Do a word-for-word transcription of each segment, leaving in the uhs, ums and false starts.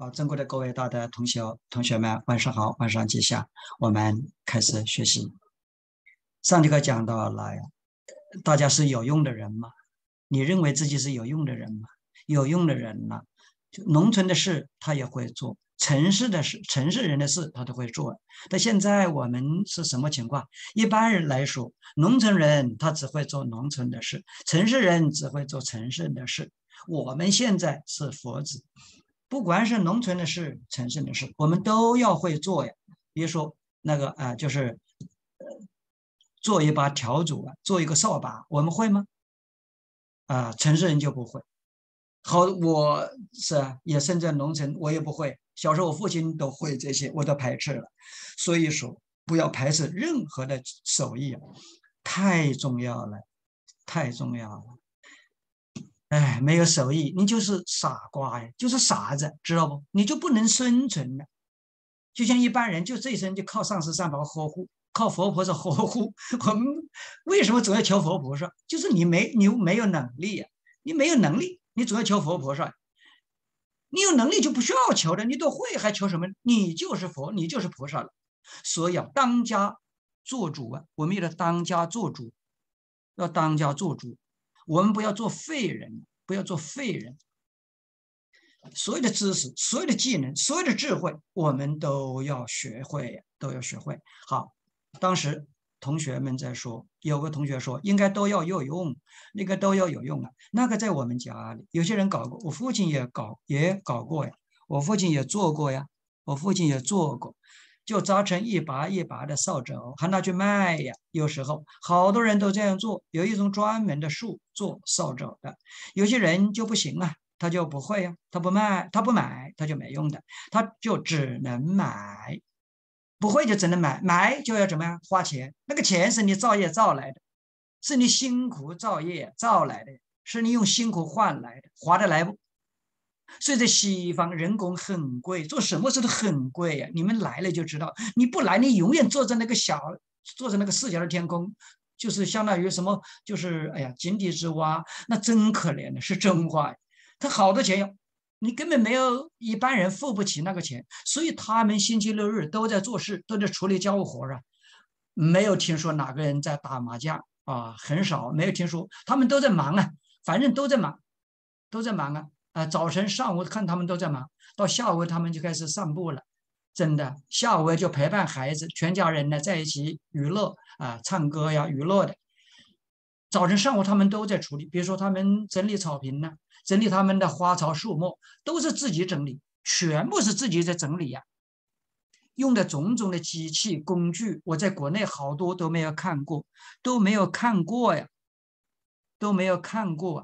好，中国的各位大的同学同学们，晚上好，晚上吉祥。我们开始学习。上节课讲到了呀，大家是有用的人吗？你认为自己是有用的人吗？有用的人呢，就农村的事他也会做，城市的事，城市人的事他都会做。但现在我们是什么情况？一般人来说，农村人他只会做农村的事，城市人只会做城市的事。我们现在是佛子，不管是农村的事、城市的事，我们都要会做呀。比如说那个啊、呃就是呃做一把笤帚啊，做一个扫把，我们会吗？啊、城市人就不会。好，我是啊，也生在农村，我也不会。小时候我父亲都会这些，我都排斥了。所以说，不要排斥任何的手艺啊，太重要了，太重要了。哎，没有手艺，你就是傻瓜呀，就是傻子，知道不？你就不能生存了。就像一般人，就这一生就靠上师三宝呵护，靠佛菩萨呵护。我们为什么总要求佛菩萨？就是你没你没有能力呀、你没有能力，你总要求佛菩萨。你有能力就不需要求的，你都会还求什么？你就是佛，你就是菩萨了。所以啊，当家做主啊，我们要当家做主，要当家做主。我们不要做废人，不要做废人。所有的知识、所有的技能、所有的智慧，我们都要学会，都要学会。好，当时同学们在说，有个同学说，应该都要有用，那个都要有用啊。那个在我们家里，有些人搞过，我父亲也搞，也搞过呀，我父亲也做过呀，我父亲也做过。就扎成一把一把的扫帚，还拿去卖呀。有时候好多人都这样做，有一种专门的树做扫帚的，有些人就不行啊。他就不会呀、他不卖，他不买，他就没用的，他就只能买，不会就只能买，买就要怎么样花钱，那个钱是你造业造来的，是你辛苦造业造来的，是你用辛苦换来的，划得来不？所以在西方，人工很贵，做什么事都很贵呀、你们来了就知道，你不来，你永远坐在那个小，坐在那个四角的天空，就是相当于什么，就是哎呀，井底之蛙，那真可怜的，是真话。他好多钱要，你根本没有一般人付不起那个钱，所以他们星期六日都在做事，都在处理家务活啊，没有听说哪个人在打麻将啊，很少，没有听说，他们都在忙啊，反正都在忙，都在忙啊。啊，早晨、上午看他们都在忙，到下午他们就开始散步了。真的，下午就陪伴孩子，全家人呢在一起娱乐啊，唱歌呀，娱乐的。早晨、上午他们都在处理，比如说他们整理草坪呢，整理他们的花草树木，都是自己整理，全部是自己在整理呀。用的种种的机器工具，我在国内好多都没有看过，都没有看过呀，都没有看过。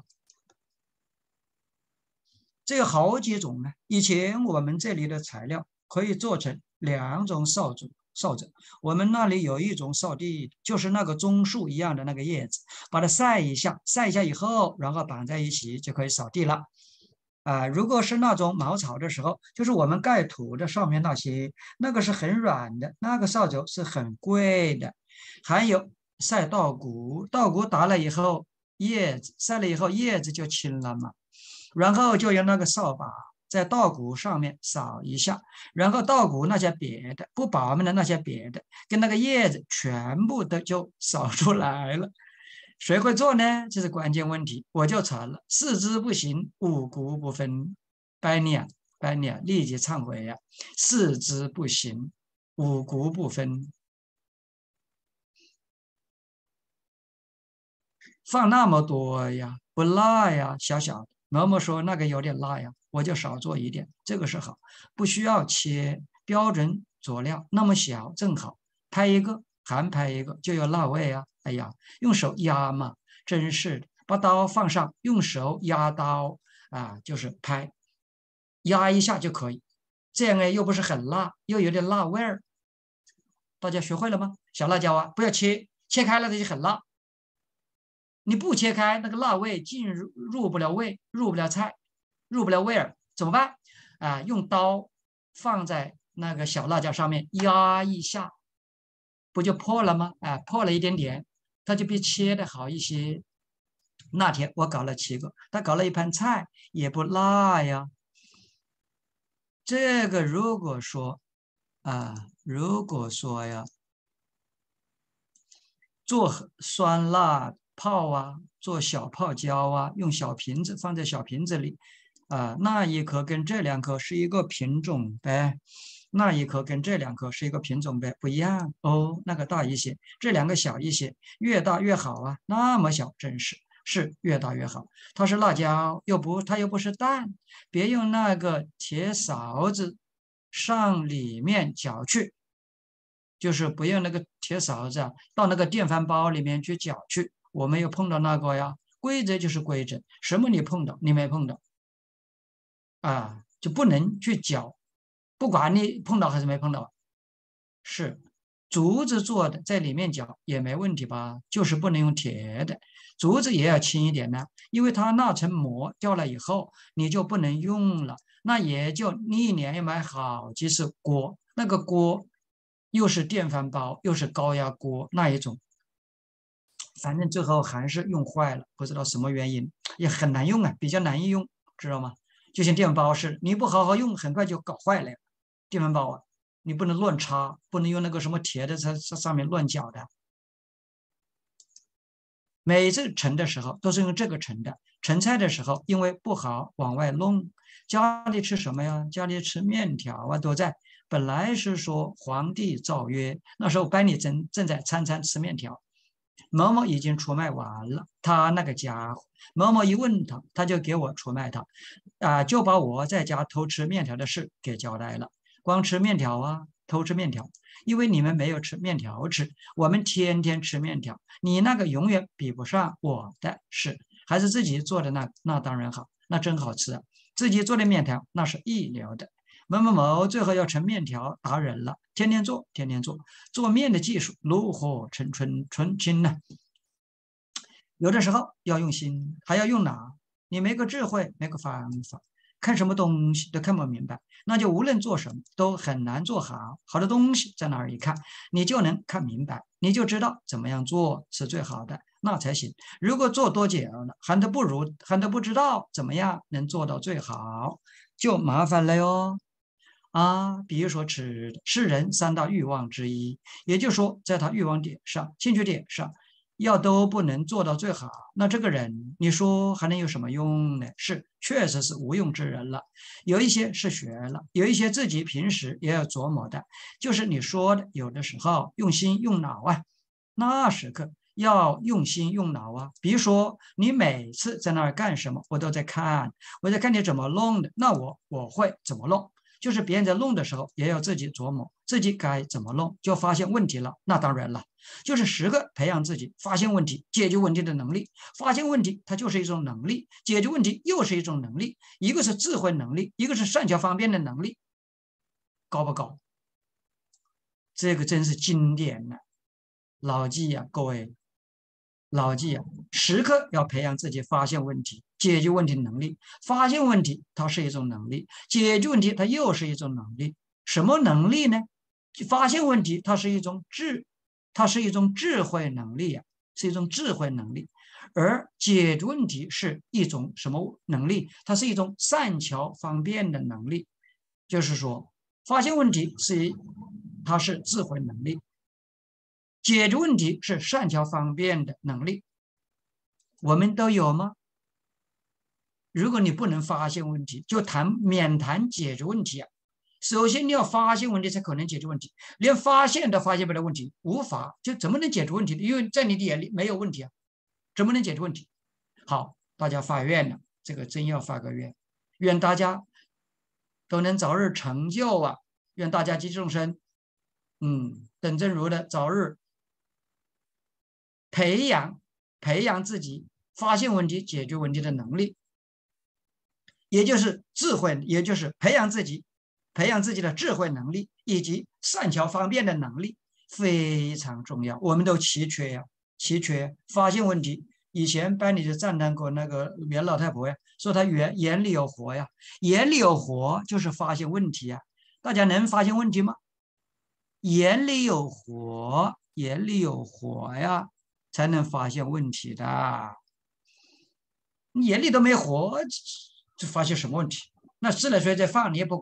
这有好几种呢。以前我们这里的材料可以做成两种扫帚，扫帚。我们那里有一种扫地，就是那个棕树一样的那个叶子，把它晒一下，晒一下以后，然后绑在一起就可以扫地了。啊、如果是那种茅草的时候，就是我们盖土的上面那些，那个是很软的，那个扫帚是很贵的。还有晒稻谷，稻谷打了以后，叶子晒了以后，叶子就青了嘛。然后就用那个扫把在稻谷上面扫一下，然后稻谷那些瘪的、不饱满的那些瘪的，跟那个叶子全部都就扫出来了。谁会做呢？这是关键问题。我就查了，四肢不行，五谷不分。白念白念，立即忏悔呀！四肢不行，五谷不分，放那么多呀，不辣呀，小小的。某某说那个有点辣呀，我就少做一点，这个是好，不需要切标准佐料，那么小正好，拍一个含拍一个就有辣味啊。哎呀，用手压嘛，真是的，把刀放上，用手压刀啊，就是拍，压一下就可以，这样呢又不是很辣，又有点辣味儿。大家学会了吗？小辣椒啊，不要切，切开了它就很辣。你不切开，那个辣味进入入不了味，入不了菜，入不了味儿，怎么办？啊，用刀放在那个小辣椒上面压一下，不就破了吗？啊，破了一点点，它就比切的好一些。那天我搞了七个，他搞了一盘菜，也不辣呀。 这个如果说啊，如果说呀，做酸辣泡啊，做小泡椒啊，用小瓶子放在小瓶子里啊，那一颗跟这两颗是一个品种呗，那一颗跟这两颗是一个品种呗，不一样哦，那个大一些，这两个小一些，越大越好啊，那么小真是是越大越好。它是辣椒，又不它又不是蛋，别用那个铁勺子上里面搅去。就是不用那个铁勺子啊，到那个电饭煲里面去搅去。我没有碰到那个呀，规则就是规则，什么你碰到，你没碰到啊，就不能去搅，不管你碰到还是没碰到，是竹子做的，在里面搅也没问题吧？就是不能用铁的，竹子也要轻一点呢，因为它那层膜掉了以后，你就不能用了，那也就你一年要买好几次锅，那个锅又是电饭煲又是高压锅那一种，反正最后还是用坏了，不知道什么原因，也很难用啊，比较难用，知道吗？就像电饭煲似的，你不好好用，很快就搞坏了。电饭煲啊，你不能乱插，不能用那个什么铁的在在上面乱搅的。每次盛的时候都是用这个盛的，盛菜的时候因为不好往外弄。家里吃什么呀？家里吃面条啊，都在。本来是说皇帝诏曰，那时候班里正正在餐餐吃面条。某某已经出卖完了，他那个家伙，某某一问他，他就给我出卖他，啊、就把我在家偷吃面条的事给交代了。光吃面条啊，偷吃面条，因为你们没有吃面条吃，我们天天吃面条，你那个永远比不上我的事，还是自己做的那那当然好，那真好吃啊！自己做的面条那是一流的。某某某最后要成面条达人了，天天做，天天做，做面的技术炉火纯纯纯青呢。有的时候要用心，还要用脑，你没个智慧，没个方法，看什么东西都看不明白，那就无论做什么都很难做好。好的东西在那儿一看，你就能看明白，你就知道怎么样做是最好的，那才行。如果做多久了，还都不如，还都不知道怎么样能做到最好，就麻烦了哟。啊，比如说吃的是人三大欲望之一，也就是说，在他欲望点上、兴趣点上，要都不能做到最好，那这个人，你说还能有什么用呢？是，确实是无用之人了。有一些是学了，有一些自己平时也要琢磨的，就是你说的，有的时候用心用脑啊，那时刻要用心用脑啊。比如说，你每次在那儿干什么，我都在看，我在看你怎么弄的，那我我会怎么弄。就是别人在弄的时候，也要自己琢磨，自己该怎么弄，就发现问题了。那当然了，就是时刻培养自己发现问题、解决问题的能力。发现问题，它就是一种能力；解决问题又是一种能力。一个是智慧能力，一个是善巧方便的能力，高不高？这个真是经典呐、牢记呀、各位，牢记呀、时刻要培养自己发现问题、解决问题的能力。发现问题，它是一种能力；解决问题，它又是一种能力。什么能力呢？发现问题，它是一种智，它是一种智慧能力呀、是一种智慧能力。而解决问题是一种什么能力？它是一种善巧方便的能力。就是说，发现问题是它是智慧能力，解决问题是善巧方便的能力。我们都有吗？如果你不能发现问题，就谈免谈解决问题啊。首先你要发现问题，才可能解决问题。连发现都发现不了问题，无法就怎么能解决问题呢？因为在你的眼里没有问题啊，怎么能解决问题？好，大家发愿了，这个真要发个愿，愿大家都能早日成就啊！愿大家及众生，嗯，等正如的早日培养培养自己发现问题、解决问题的能力，也就是智慧，也就是培养自己培养自己的智慧能力以及善巧方便的能力，非常重要。我们都奇缺呀、啊，奇缺发现问题。以前班里就赞叹过那个袁老太婆呀，说她眼眼里有活呀，眼里有活就是发现问题呀。大家能发现问题吗？眼里有活，眼里有活呀，才能发现问题的。你眼里都没活，这发现什么问题？那自来水在放，你也不管，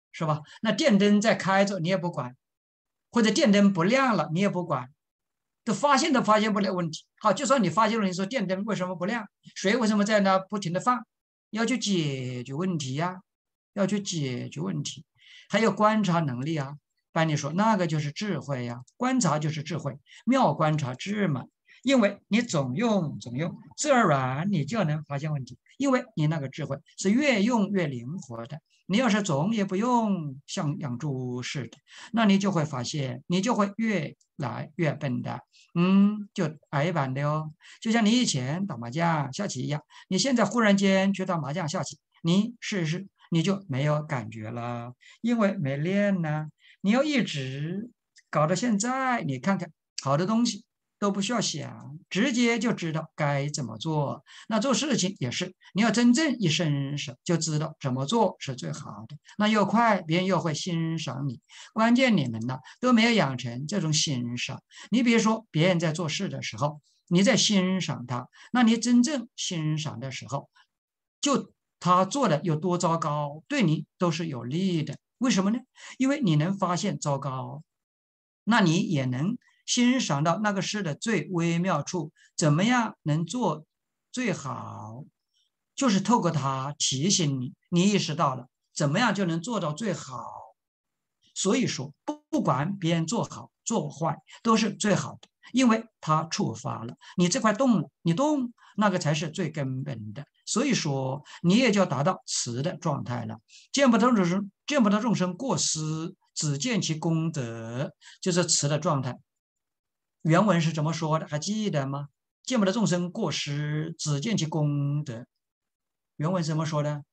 是吧？那电灯在开着，你也不管，或者电灯不亮了，你也不管，都发现都发现不了问题。好，就算你发现了，你说电灯为什么不亮，水为什么在那不停的放，要去解决问题呀、要去解决问题，还有观察能力啊。班里说那个就是智慧呀、观察就是智慧，妙观察智嘛。因为你总用总用，自然而然你就能发现问题，因为你那个智慧是越用越灵活的。你要是总也不用，像养猪似的，那你就会发现，你就会越来越笨的。嗯，就矮板的哦。就像你以前打麻将、下棋一样，你现在忽然间去打麻将、下棋，你试试，你就没有感觉了，因为没练呢。你要一直搞到现在，你看看好的东西都不需要想，直接就知道该怎么做。那做事情也是，你要真正一伸手就知道怎么做是最好的，那又快，别人又会欣赏你。关键你们呢都没有养成这种欣赏。你比如说，别人在做事的时候，你在欣赏他，那你真正欣赏的时候，就他做的有多糟糕，对你都是有利的。为什么呢？因为你能发现糟糕，那你也能欣赏到那个事的最微妙处，怎么样能做最好，就是透过它提醒你，你意识到了怎么样就能做到最好。所以说，不不管别人做好做坏，都是最好的，因为它触发了你这块动了，你动那个才是最根本的。所以说，你也就达到慈的状态了。见不得众生，见不得众生过失，只见其功德，就是慈的状态。原文是怎么说的？还记得吗？见不得众生过失，只见其功德。原文是怎么说的？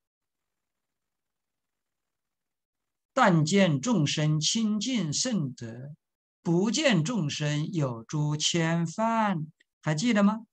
但见众生清净圣德，不见众生有诸牵绊。还记得吗？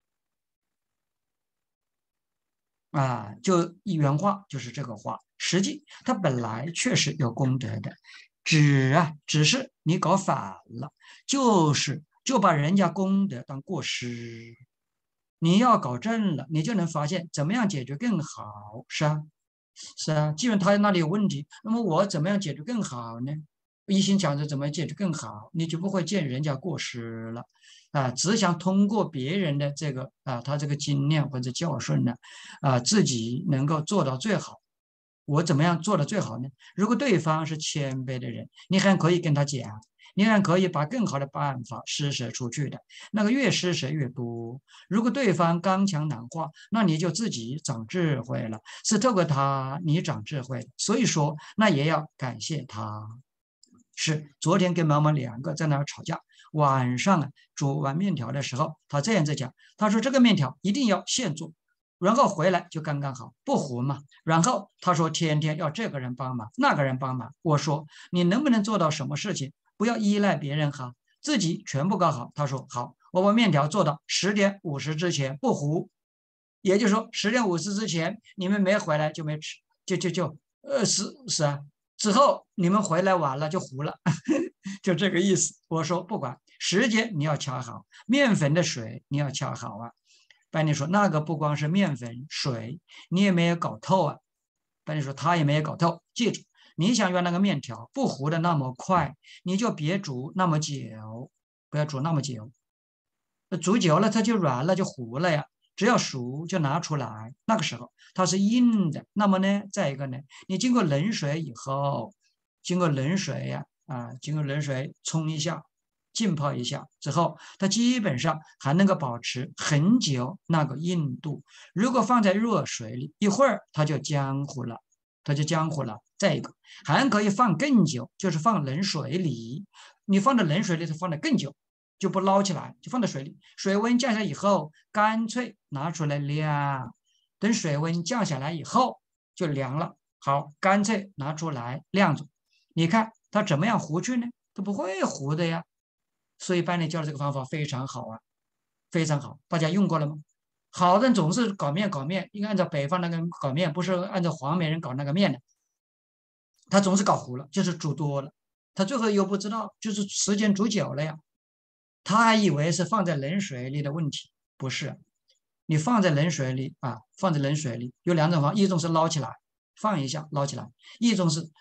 啊，就一原话就是这个话。实际它本来确实有功德的，只啊，只是你搞反了，就是就把人家功德当过失。你要搞正了，你就能发现怎么样解决更好，是啊。是啊，既然他那里有问题，那么我怎么样解决更好呢？一心想着怎么解决更好，你就不会见人家过失了，啊，只想通过别人的这个啊，他这个经验或者教训呢，啊，自己能够做到最好。我怎么样做的最好呢？如果对方是谦卑的人，你还可以跟他讲，你还可以把更好的办法施舍出去的，那个越施舍越多。如果对方刚强难化，那你就自己长智慧了，是透过他你长智慧。所以说，那也要感谢他。是昨天跟妈妈两个在那儿吵架，晚上啊煮完面条的时候，他这样在讲，他说这个面条一定要现做，然后回来就刚刚好，不糊嘛。然后他说天天要这个人帮忙，那个人帮忙。我说你能不能做到什么事情不要依赖别人哈，自己全部搞好。他说好，我把面条做到十点五十之前不糊，也就是说十点五十之前你们没回来就没吃，就就就呃是是啊，之后你们回来晚了就糊了，就这个意思。我说不管时间你要掐好，面粉的水你要掐好啊。班尼说那个不光是面粉水，你也没有搞透啊。班尼说他也没有搞透，记住，你想让那个面条不糊的那么快，你就别煮那么久，不要煮那么久，煮久了它就软了就糊了呀。只要熟就拿出来，那个时候它是硬的。那么呢，再一个呢，你经过冷水以后，经过冷水呀啊，经过冷水冲一下，浸泡一下之后，它基本上还能够保持很久那个硬度。如果放在热水里，一会儿它就浆糊了，它就浆糊了。再一个还可以放更久，就是放冷水里，你放在冷水里头放的更久。就不捞起来，就放在水里。水温降下以后，干脆拿出来晾。等水温降下来以后，就凉了。好，干脆拿出来晾着。你看它怎么样糊去呢？它不会糊的呀。所以班里教的这个方法非常好啊，非常好。大家用过了吗？好的总是搞面搞面，应该按照北方那个搞面，不是按照黄美人搞那个面的。他总是搞糊了，就是煮多了。他最后又不知道，就是时间煮久了呀。他还以为是放在冷水里的问题，不是。你放在冷水里啊，放在冷水里有两种方法，一种是捞起来放一下捞起来，一种是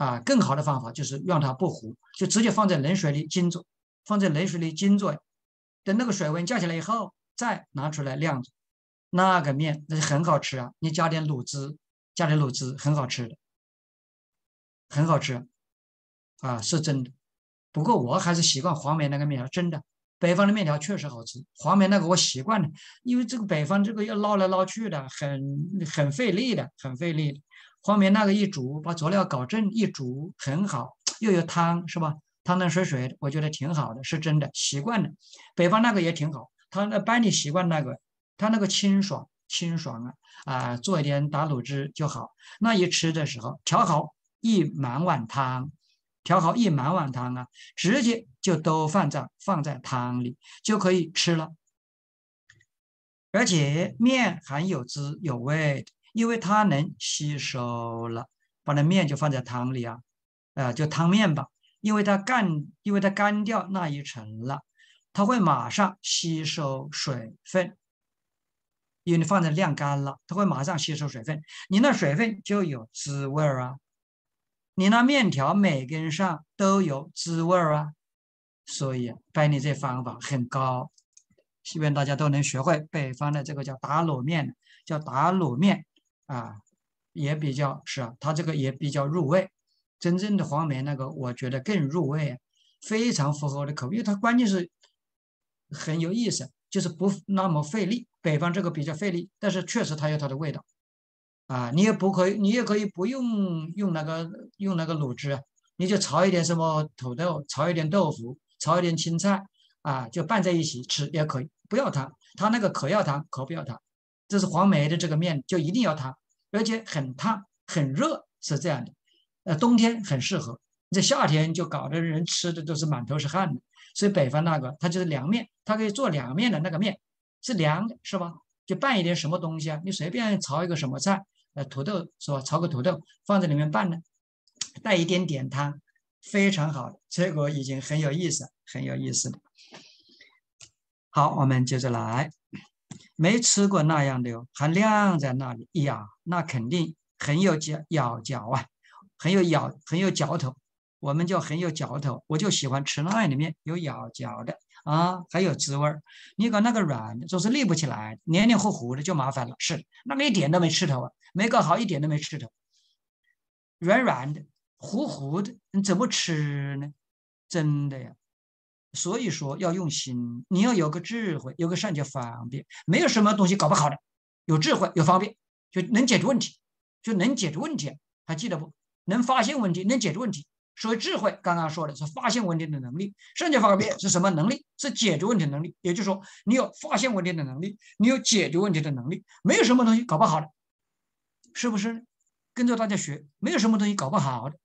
啊，更好的方法就是让它不糊，就直接放在冷水里浸着，放在冷水里浸着，等那个水温降下来以后，再拿出来晾着。那个面那是很好吃啊，你加点卤汁，加点卤汁，很好吃的，很好吃啊，是真的。不过我还是习惯黄梅那个面条，真的。北方的面条确实好吃，黄梅那个我习惯了，因为这个北方这个要捞来捞去的，很很费力的，很费力的。黄梅那个一煮，把佐料搞正，一煮很好，又有汤是吧？汤汤水水的，我觉得挺好的，是真的，习惯了。北方那个也挺好，他那班里习惯那个，他那个清爽清爽啊啊，做一点打卤汁就好。那一吃的时候，调好一满碗汤。调好一满碗汤啊，直接就都放在放在汤里就可以吃了。而且面还有滋有味的，因为它能吸收了。把那面就放在汤里啊，呃，就汤面吧，因为它干，因为它干掉那一层了，它会马上吸收水分，因为你放在晾干了，它会马上吸收水分，你那水分就有滋味啊。你那面条每根上都有滋味啊，所以拜你这方法很高，希望大家都能学会。北方的这个叫打卤面，叫打卤面啊，也比较是啊，它这个也比较入味。真正的黄梅那个，我觉得更入味啊，非常符合我的口味，因为它关键是很有意思，就是不那么费力。北方这个比较费力，但是确实它有它的味道。啊，你也不可以，你也可以不用用那个用那个卤汁啊，你就炒一点什么土豆，炒一点豆腐，炒一点青菜啊，就拌在一起吃也可以，不要汤，它那个可要汤可不要汤。这是黄梅的这个面就一定要汤，而且很烫很热，是这样的。呃，冬天很适合，这夏天就搞得人吃的都是满头是汗的。所以北方那个它就是凉面，它可以做凉面的那个面是凉的，是吧？就拌一点什么东西啊，你随便炒一个什么菜。呃，土豆是吧？炒个土豆放在里面拌呢，带一点点汤，非常好的，这个已经很有意思，很有意思的。好，我们接着来，没吃过那样的哟，还晾在那里，呀，那肯定很有嚼咬嚼啊，很有咬，很有嚼头。我们就很有嚼头，我就喜欢吃那里面有咬嚼的啊，还有滋味儿。你搞那个软的，总是立不起来，黏黏糊糊的就麻烦了。是，那个一点都没吃头啊。没搞好，一点都没吃头，软软的、糊糊的，你怎么吃呢？真的呀！所以说要用心，你要有个智慧，有个善就方便，没有什么东西搞不好的，有智慧有方便就能解决问题，就能解决问题。还记得不？能发现问题，能解决问题。所以智慧刚刚说的是发现问题的能力，善解方便是什么能力？是解决问题的能力。也就是说，你有发现问题的能力，你有解决问题的能力，没有什么东西搞不好的。是不是？跟着大家学，没有什么东西搞不好的。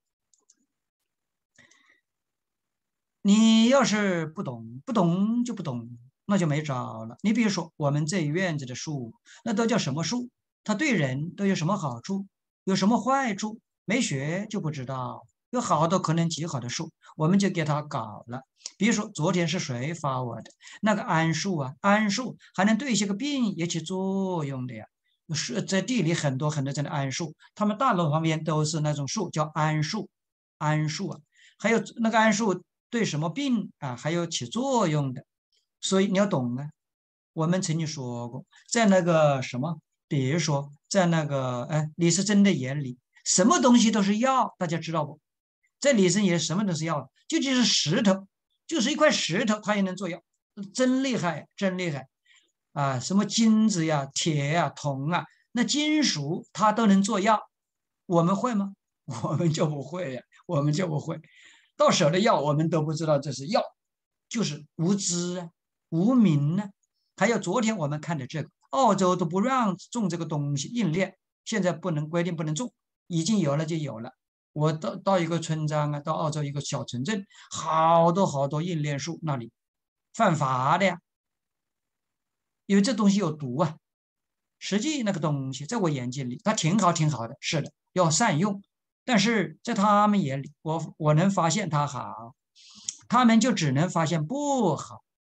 你要是不懂，不懂就不懂，那就没招了。你比如说，我们这院子的树，那都叫什么树？它对人都有什么好处？有什么坏处？没学就不知道。有好多可能极好的树，我们就给它搞了。比如说，昨天是谁发我的那个桉树啊？桉树还能对一些个病也起作用的呀。是在地里很多很多这样的桉树，它们大楼旁边都是那种树，叫桉树，桉树啊，还有那个桉树对什么病啊还有起作用的，所以你要懂啊。我们曾经说过，在那个什么，比如说在那个哎李时珍的眼里，什么东西都是药，大家知道不？在李时珍眼里，什么都是药，就就是石头，就是一块石头，它也能做药，真厉害，真厉害。啊，什么金子呀、铁呀、铜啊，那金属它都能做药，我们会吗？我们就不会呀，我们就不会。到手的药我们都不知道这是药，就是无知啊、无明啊。还有昨天我们看的这个，澳洲都不让种这个东西，硬链现在不能规定不能种，已经有了就有了。我到到一个村庄啊，到澳洲一个小城镇，好多好多硬链树，那里犯法的呀。因为这东西有毒啊。实际那个东西在我眼睛里，它挺好，挺好的，是的，要善用。但是在他们眼里，我我能发现它好，他们就只能发现不好。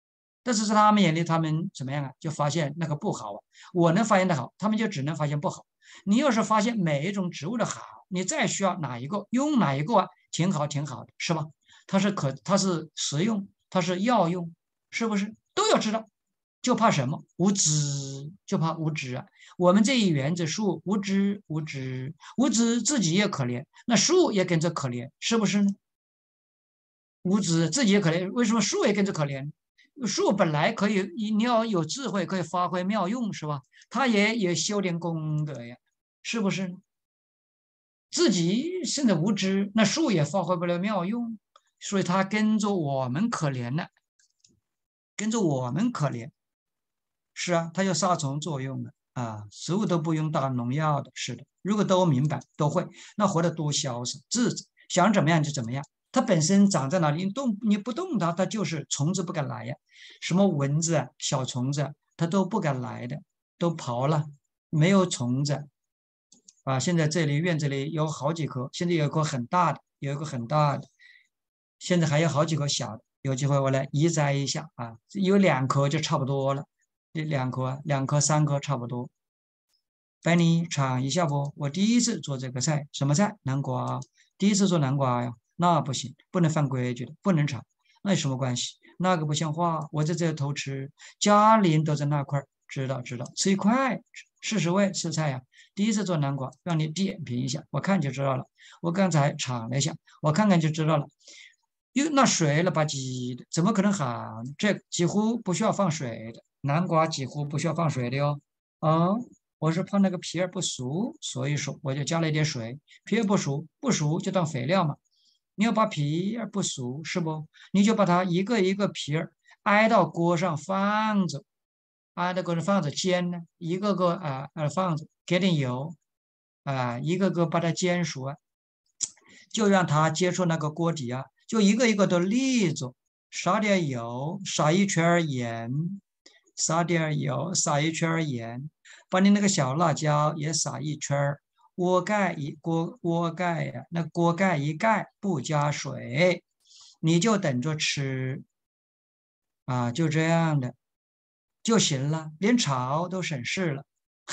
但是在他们眼里，他们怎么样啊？就发现那个不好啊。我能发现的好，他们就只能发现不好。你要是发现每一种植物的好，你再需要哪一个用哪一个啊，挺好挺好的，是吧？它是可它是实用，它是药用，是不是都要知道？就怕什么？无知，就怕无知啊！我们这一园子树无知，无知，无知，自己也可怜，那树也跟着可怜，是不是呢？无知自己也可怜，为什么树也跟着可怜？树本来可以，你要有智慧，可以发挥妙用，是吧？它也也修点功德呀，是不是？自己甚至无知，那树也发挥不了妙用，所以它跟着我们可怜了，跟着我们可怜。是啊，它有杀虫作用的啊，植物都不用打农药的，是的。如果都明白都会，那活得多潇洒自在，想怎么样就怎么样。它本身长在哪里，你动你不动它，它就是虫子不敢来呀。什么蚊子啊、小虫子啊，它都不敢来的，都跑了，没有虫子啊。现在这里院子里有好几棵，现在有一棵很大的，有一个很大的，现在还有好几棵小的。有机会我来移栽一下啊，有两棵就差不多了。这两颗，两颗、三颗差不多。带你尝一下不？我第一次做这个菜，什么菜？南瓜。第一次做南瓜呀，那不行，不能犯规矩的，不能尝。那有什么关系？那个不像话，我在这偷吃，家里人都在那块儿，知道知道，吃一块，试试味，试菜呀。第一次做南瓜，让你点评一下，我看就知道了。我刚才尝了一下，我看看就知道了。又那水了吧唧的，怎么可能好？这几乎不需要放水的，南瓜几乎不需要放水的哟。啊，我是怕那个皮儿不熟，所以说我就加了一点水。皮儿不熟，不熟就当肥料嘛。你要把皮儿不熟是不？你就把它一个一个皮儿挨到锅上放着，挨到锅上放着煎呢，一个个啊啊放着，给点油啊，一个个把它煎熟啊，就让它接触那个锅底啊，就一个一个都立着，撒点油，撒一圈儿盐，撒点油，撒一圈儿盐，把你那个小辣椒也撒一圈儿，锅盖一锅锅盖呀、那锅盖一盖，不加水，你就等着吃啊，就这样的就行了，连炒都省事了。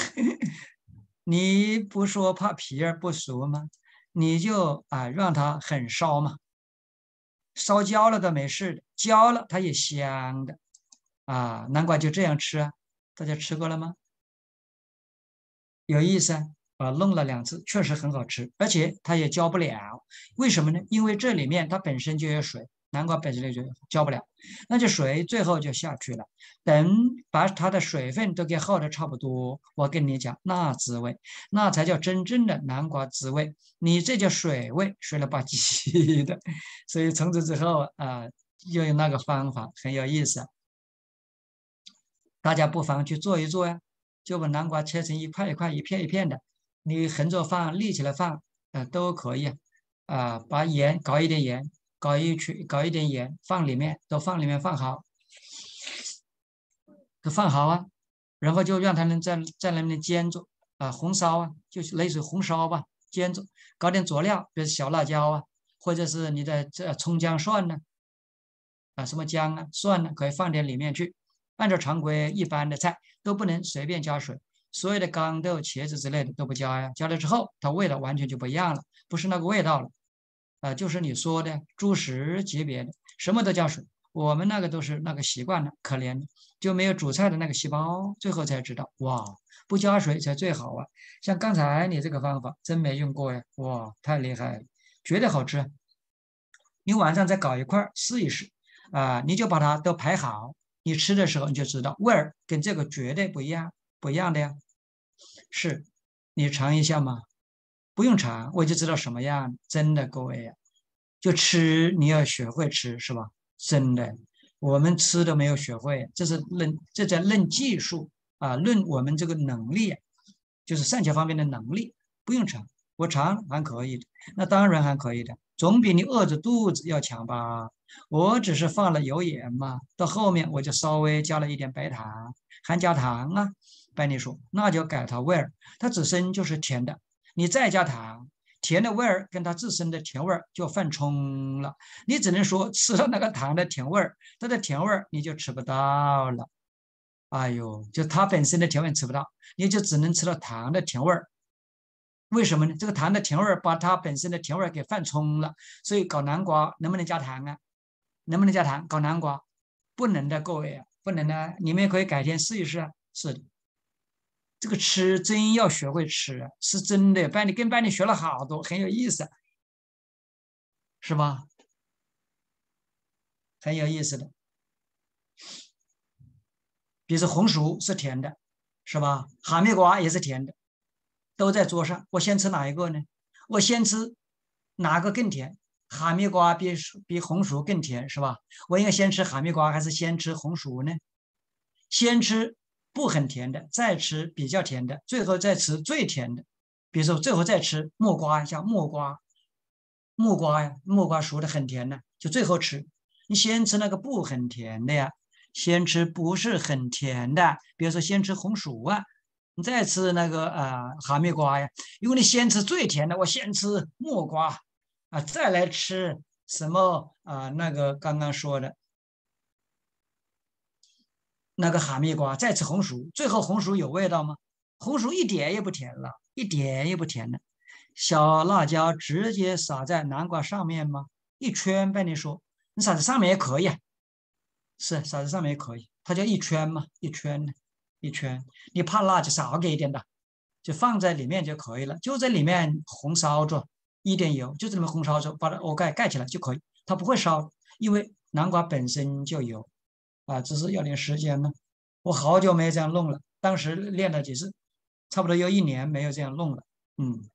你不说怕皮儿不熟吗？你就啊让它很烧嘛，烧焦了都没事的，焦了它也香的啊。南瓜就这样吃啊，大家吃过了吗？有意思啊，啊，弄了两次，确实很好吃，而且它也焦不了。为什么呢？因为这里面它本身就有水，南瓜本身就焦不了，那就水最后就下去了。等把它的水分都给耗的差不多，我跟你讲，那滋味，那才叫真正的南瓜滋味。你这叫水味，水了吧唧的。所以从此之后啊，又用那个方法很有意思，大家不妨去做一做呀。就把南瓜切成一块一块、一片一片的，你横着放、立起来放，呃，都可以啊。把盐搞一点盐，搞一圈，搞一点盐放里面，都放里面放好，都放好啊。然后就让它们在在那里煎着啊，红烧啊，就是类似红烧吧，煎着，搞点佐料，比如小辣椒啊，或者是你的这葱姜蒜呢，啊，什么姜啊、蒜呢，可以放点里面去。按照常规，一般的菜都不能随便加水，所有的豇豆、茄子之类的都不加呀。加了之后，它味道完全就不一样了，不是那个味道了。啊，就是你说的主食级别的，什么都加水。我们那个都是那个习惯了，可怜的就没有煮菜的那个细胞。最后才知道，哇，不加水才最好啊！像刚才你这个方法真没用过呀，哇，太厉害了，绝对好吃。你晚上再搞一块儿试一试啊，你就把它都排好，你吃的时候你就知道味儿跟这个绝对不一样，不一样的呀。是，你尝一下嘛，不用尝我就知道什么样，真的各位呀，就吃你要学会吃是吧？真的，我们吃都没有学会，这是论这叫论技术啊，论我们这个能力啊，就是膳食方面的能力，不用尝，我尝还可以的，那当然还可以的，总比你饿着肚子要强吧？我只是放了油盐嘛，到后面我就稍微加了一点白糖、含加糖啊。白你说，那就改它味儿，它本身就是甜的，你再加糖， 甜的味儿跟它自身的甜味儿就犯冲了。你只能说吃了那个糖的甜味儿，它的甜味儿你就吃不到了。哎呦，就它本身的甜味吃不到，你就只能吃到糖的甜味儿。为什么呢？这个糖的甜味儿把它本身的甜味儿给犯冲了。所以搞南瓜能不能加糖啊？能不能加糖？搞南瓜不能的，各位啊，不能的。你们可以改天试一试啊。是的，这个吃真要学会吃啊，是真的。班里跟班里学了好多，很有意思，是吧？很有意思的。比如说红薯是甜的，是吧？哈密瓜也是甜的，都在桌上。我先吃哪一个呢？我先吃哪个更甜？哈密瓜比比红薯更甜，是吧？我应该先吃哈密瓜还是先吃红薯呢？先吃不很甜的，再吃比较甜的，最后再吃最甜的。比如说最后再吃木瓜，像木瓜，木瓜呀，木瓜熟的很甜的，就最后吃。你先吃那个不很甜的呀，先吃不是很甜的，比如说先吃红薯啊，你再吃那个呃哈密瓜呀。因为你先吃最甜的，我先吃木瓜啊，再来吃什么啊、那个刚刚说的那个哈密瓜，再吃红薯，最后红薯有味道吗？红薯一点也不甜了，一点也不甜了。小辣椒直接撒在南瓜上面吗？一圈呗，你说你撒在上面也可以啊，是撒在上面也可以，它叫一圈嘛，一圈呢，一圈。你怕辣就少给一点的，就放在里面就可以了，就在里面红烧着，一点油，就这么红烧着，把它锅盖盖起来就可以，它不会烧，因为南瓜本身就有啊，只是要点时间呢。我好久没有这样弄了，当时练了几次，差不多有一年没有这样弄了。嗯，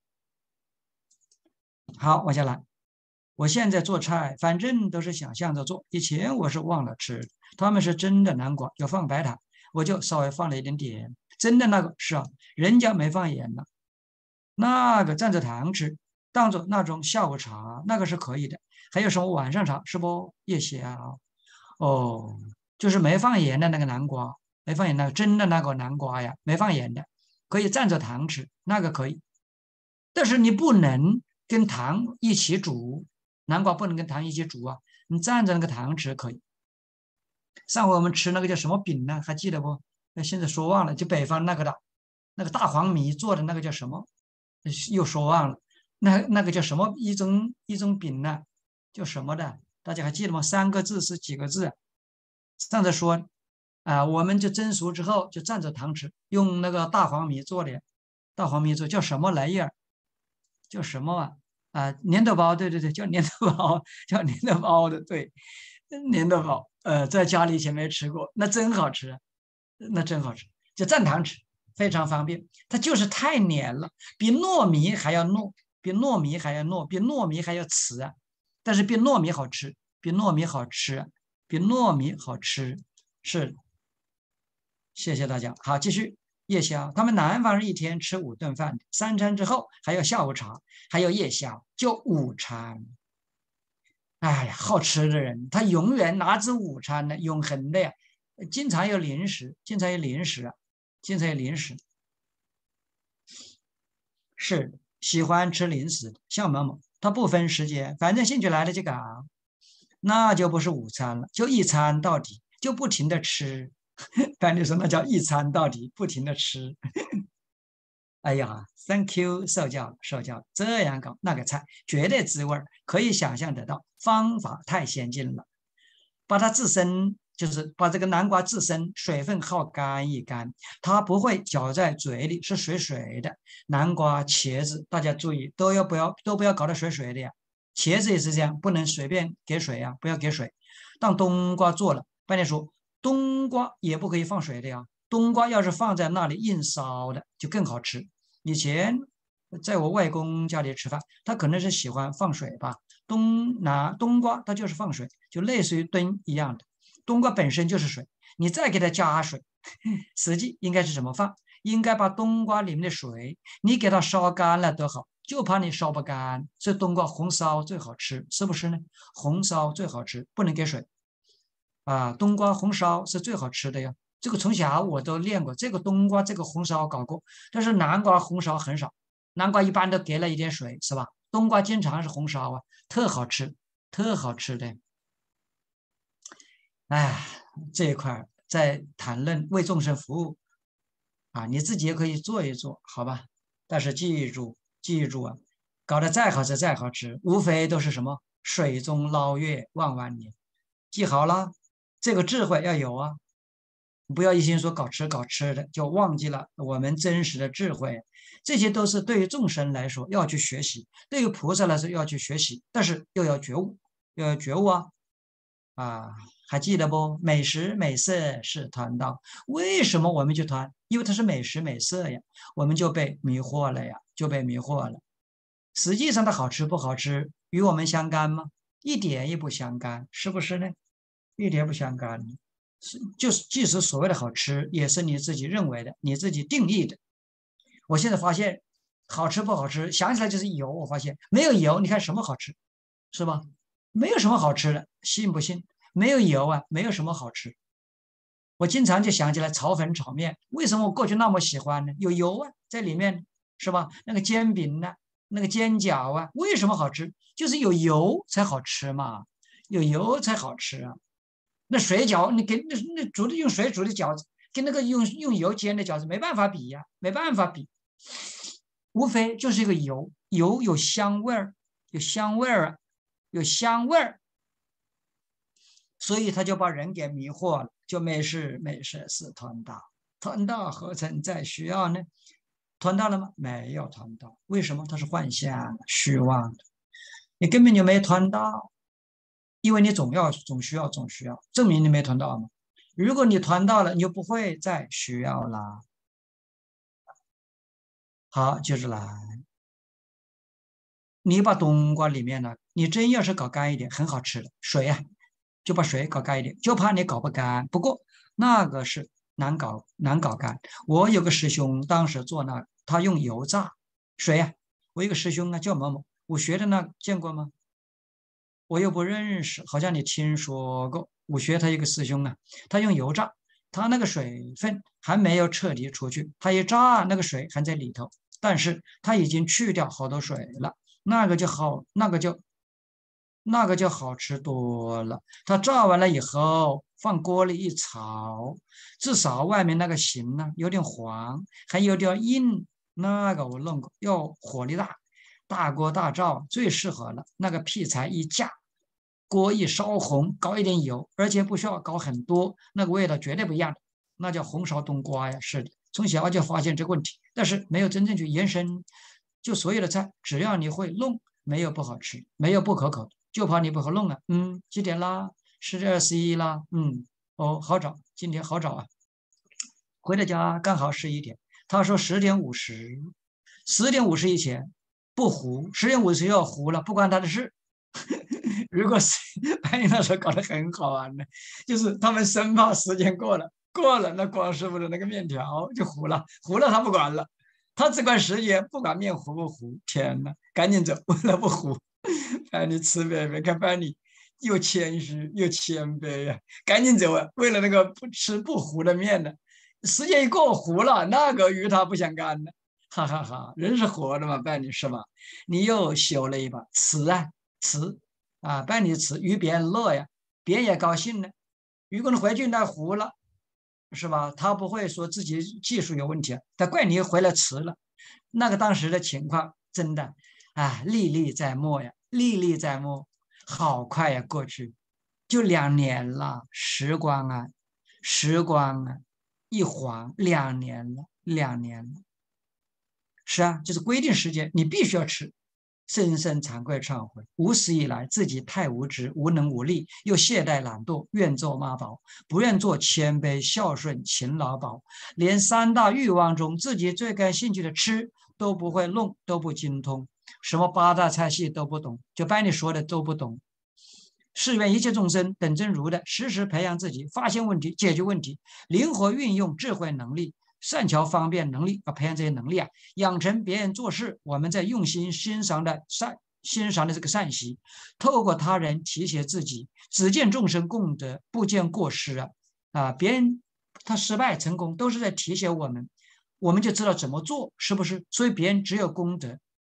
好，往下来。我现在做菜，反正都是想象着做。以前我是忘了吃，他们是真的南瓜要放白糖，我就稍微放了一点点。真的那个是啊，人家没放盐呢，那个蘸着糖吃，当做那种下午茶，那个是可以的。还有什么晚上茶是不？夜宵哦，就是没放盐的那个南瓜，没放盐那个真的那个南瓜呀，没放盐的，可以蘸着糖吃，那个可以。但是你不能跟糖一起煮，南瓜不能跟糖一起煮啊，你蘸着那个糖吃可以。上回我们吃那个叫什么饼呢？还记得不？那现在说忘了，就北方那个的，那个大黄米做的那个叫什么？又说忘了。那那个叫什么一种一种饼呢？叫什么的？大家还记得吗？三个字是几个字？上次说啊、我们就蒸熟之后就蘸着糖吃，用那个大黄米做的，大黄米做叫什么来着？叫什么啊？啊，粘豆包，对对对，叫粘豆包，叫粘豆包的，对，粘豆包。呃，在家里以前没吃过，那真好吃，那真好吃，就蘸糖吃，非常方便。它就是太黏了，比糯米还要糯，比糯米还要糯，比糯米还要瓷啊。但是比糯米好吃，比糯米好吃，比糯米好吃。是，谢谢大家。好，继续。夜宵，他们南方人一天吃五顿饭，三餐之后还有下午茶，还有夜宵，就午餐。哎呀，好吃的人，他永远拿着午餐呢，永恒的呀，经常有零食，经常有零食啊，经常有零食，是喜欢吃零食的，像某某，他不分时间，反正兴趣来了就搞，那就不是午餐了，就一餐到底，就不停的吃。但你说那叫一餐到底，不停的吃。哎呀，Thank you，受教了，受教了，这样搞那个菜绝对滋味儿，可以想象得到，方法太先进了。把它自身就是把这个南瓜自身水分耗干一干，它不会嚼在嘴里是水水的。南瓜、茄子，大家注意都要不要都不要搞得水水的呀。茄子也是这样，不能随便给水呀，不要给水。当冬瓜做了，半天说冬瓜也不可以放水的呀。冬瓜要是放在那里硬烧的，就更好吃。以前在我外公家里吃饭，他可能是喜欢放水吧。冬拿冬瓜，它就是放水，就类似于炖一样的。冬瓜本身就是水，你再给它加水，实际应该是怎么放？应该把冬瓜里面的水，你给它烧干了都好，就怕你烧不干。所以冬瓜红烧最好吃，是不是呢？红烧最好吃，不能给水啊。冬瓜红烧是最好吃的呀。这个从小我都练过，这个冬瓜这个红烧搞过，但是南瓜红烧很少，南瓜一般都给了一点水，是吧？ 冬瓜经常是红烧啊，特好吃，特好吃的。哎，这一块在谈论为众生服务啊，你自己也可以做一做，好吧？但是记住，记住啊，搞得再好吃再好吃，无非都是什么水中捞月，万万年。记好了，这个智慧要有啊，不要一心说搞吃搞吃的，就忘记了我们真实的智慧。这些都是对于众生来说要去学习，对于菩萨来说要去学习，但是又要觉悟，要有觉悟啊啊！还记得不？美食美色是团道，为什么我们去团？因为它是美食美色呀，我们就被迷惑了呀，就被迷惑了。实际上它好吃不好吃与我们相干吗？一点也不相干，是不是呢？一点不相干。是就是即使所谓的好吃，也是你自己认为的，你自己定义的。我现在发现，好吃不好吃，想起来就是油。我发现没有油，你看什么好吃，是吧？没有什么好吃的，信不信？没有油啊，没有什么好吃。我经常就想起来炒粉、炒面，为什么我过去那么喜欢呢？有油啊，在里面，是吧？那个煎饼呢、那个煎饺啊，为什么好吃？就是有油才好吃嘛，有油才好吃啊。那水饺，你跟那那煮的用水煮的饺子，跟那个用用油煎的饺子没办法比呀、没办法比。无非就是一个油，油有香味儿，有香味儿啊，有香味儿，所以他就把人给迷惑了，就没事没事是团道，团道何曾再需要呢？团到了吗？没有团到，为什么？它是幻象、虚妄的，你根本就没团到，因为你总要、总需要、总需要，证明你没团到嘛。如果你团到了，你就不会再需要啦。好，接着来，你把冬瓜里面呢，你真要是搞干一点，很好吃的水啊，就把水搞干一点，就怕你搞不干。不过那个是难搞，难搞干。我有个师兄当时做那个，他用油炸水啊。我有个师兄呢叫某某，我学的那见过吗？我又不认识，好像你听说过。我学他一个师兄啊，他用油炸，他那个水分还没有彻底出去，他一炸那个水还在里头，但是他已经去掉好多水了，那个就好，那个就那个就好吃多了。他炸完了以后，放锅里一炒，至少外面那个形呢有点黄，还有点硬。那个我弄过，要火力大，大锅大灶最适合了。那个劈柴一架，锅一烧红，搞一点油，而且不需要搞很多，那个味道绝对不一样的。那叫红烧冬瓜呀，是的。从小就发现这个问题，但是没有真正去延伸。就所有的菜，只要你会弄，没有不好吃，没有不可口的。就怕你不好弄了。嗯，几点啦？十点二十一啦。嗯，哦，好找，今天好找啊。回到家刚好十一点，他说十点五十，十点五十以前不糊，十点五十要糊了，不关他的事。如果是潘英那时候搞得很好玩的，就是他们生怕时间过了，过了那光师傅的那个面条就糊了，糊了他不管了，他只管时间，不管面糊不糊。天哪，赶紧走，为了不糊。哎，你慈悲悲，看把你又谦虚又谦卑呀、啊，赶紧走啊！为了那个不吃不糊的面呢，时间一过糊了，那个鱼他不想干了，哈哈哈！人是活的嘛，伴你是吧？你又修了一把慈啊慈啊，伴你慈，与别人乐呀，别人也高兴呢。如果你回去那糊了，是吧？他不会说自己技术有问题，他怪你回来迟了。那个当时的情况真的啊，历历在目呀，历历在目，好快呀，过去就两年了，时光啊，时光啊，一晃两年了，两年了。是啊，就是规定时间，你必须要吃。深深惭愧忏悔，无始以来自己太无知、无能无力，又懈怠懒惰，愿做妈宝，不愿做谦卑孝顺勤劳宝，连三大欲望中自己最感兴趣的吃都不会弄，都不精通，什么八大菜系都不懂，就把你说的都不懂。誓愿一切众生等真如的，时时培养自己，发现问题、解决问题，灵活运用智慧能力。善巧方便能力，要培养这些能力啊，养成别人做事我们在用心欣赏的善欣赏的这个善习，透过他人提携自己，只见众生功德，不见过失啊啊！别人他失败成功都是在提携我们，我们就知道怎么做，是不是？所以别人只有功德，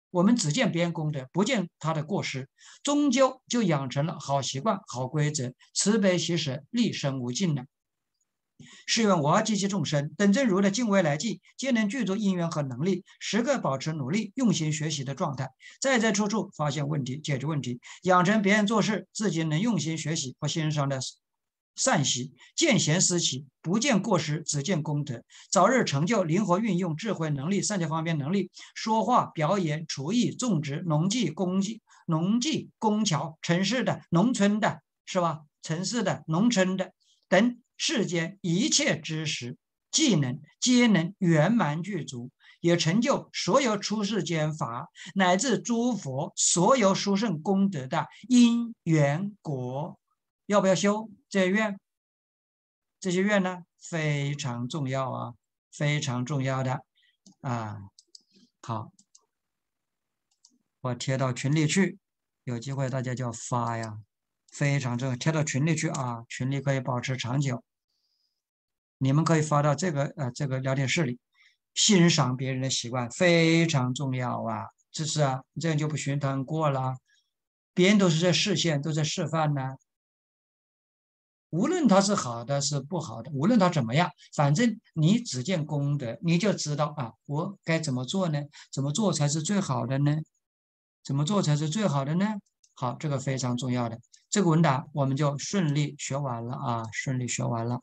我们只见别人功德，不见他的过失，终究就养成了好习惯、好规则，慈悲喜舍，利生无尽了。是愿我及其众生，等正如的敬畏来际，皆能具足因缘和能力，时刻保持努力、用心学习的状态，在在处处发现问题、解决问题，养成别人做事自己能用心学习和欣赏的善习，见贤思齐，不见过失，只见功德，早日成就灵活运用智慧能力、善解方面能力，说话、表演、厨艺、种植、农技、工技、农技、工巧，城市的、农村的，是吧？城市的、农村的等。世间一切知识、技能皆能圆满具足，也成就所有出世间法乃至诸佛所有殊胜功德的因缘果。要不要修这些愿？这些愿呢，非常重要啊，非常重要的啊。好，我贴到群里去，有机会大家就要发呀。非常重要，贴到群里去啊，群里可以保持长久。你们可以发到这个呃这个聊天室里，欣赏别人的习惯非常重要啊，这是啊，这样就不循堂过了。别人都是在示现，都在示范呢。无论他是好的是不好的，无论他怎么样，反正你只见功德，你就知道啊，我该怎么做呢？怎么做才是最好的呢？怎么做才是最好的呢？好，这个非常重要的。这个文档我们就顺利学完了啊，顺利学完了。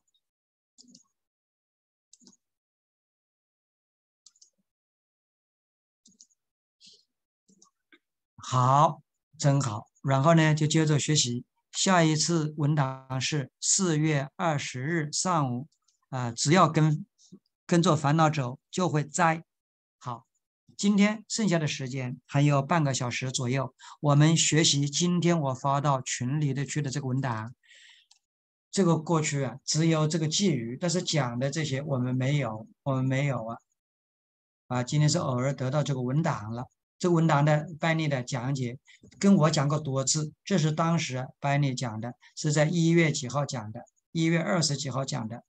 好，真好。然后呢，就接着学习。下一次文档是四月二十日上午，啊、呃，只要跟跟着烦恼走，就会摘。好，今天剩下的时间还有半个小时左右，我们学习今天我发到群里的去的这个文档。这个过去啊，只有这个寄语，但是讲的这些我们没有，我们没有啊。啊，今天是偶尔得到这个文档了。这个文档的班尼的讲解跟我讲过多次，这是当时班尼讲的，是在一月几号讲的，一月二十几号讲的。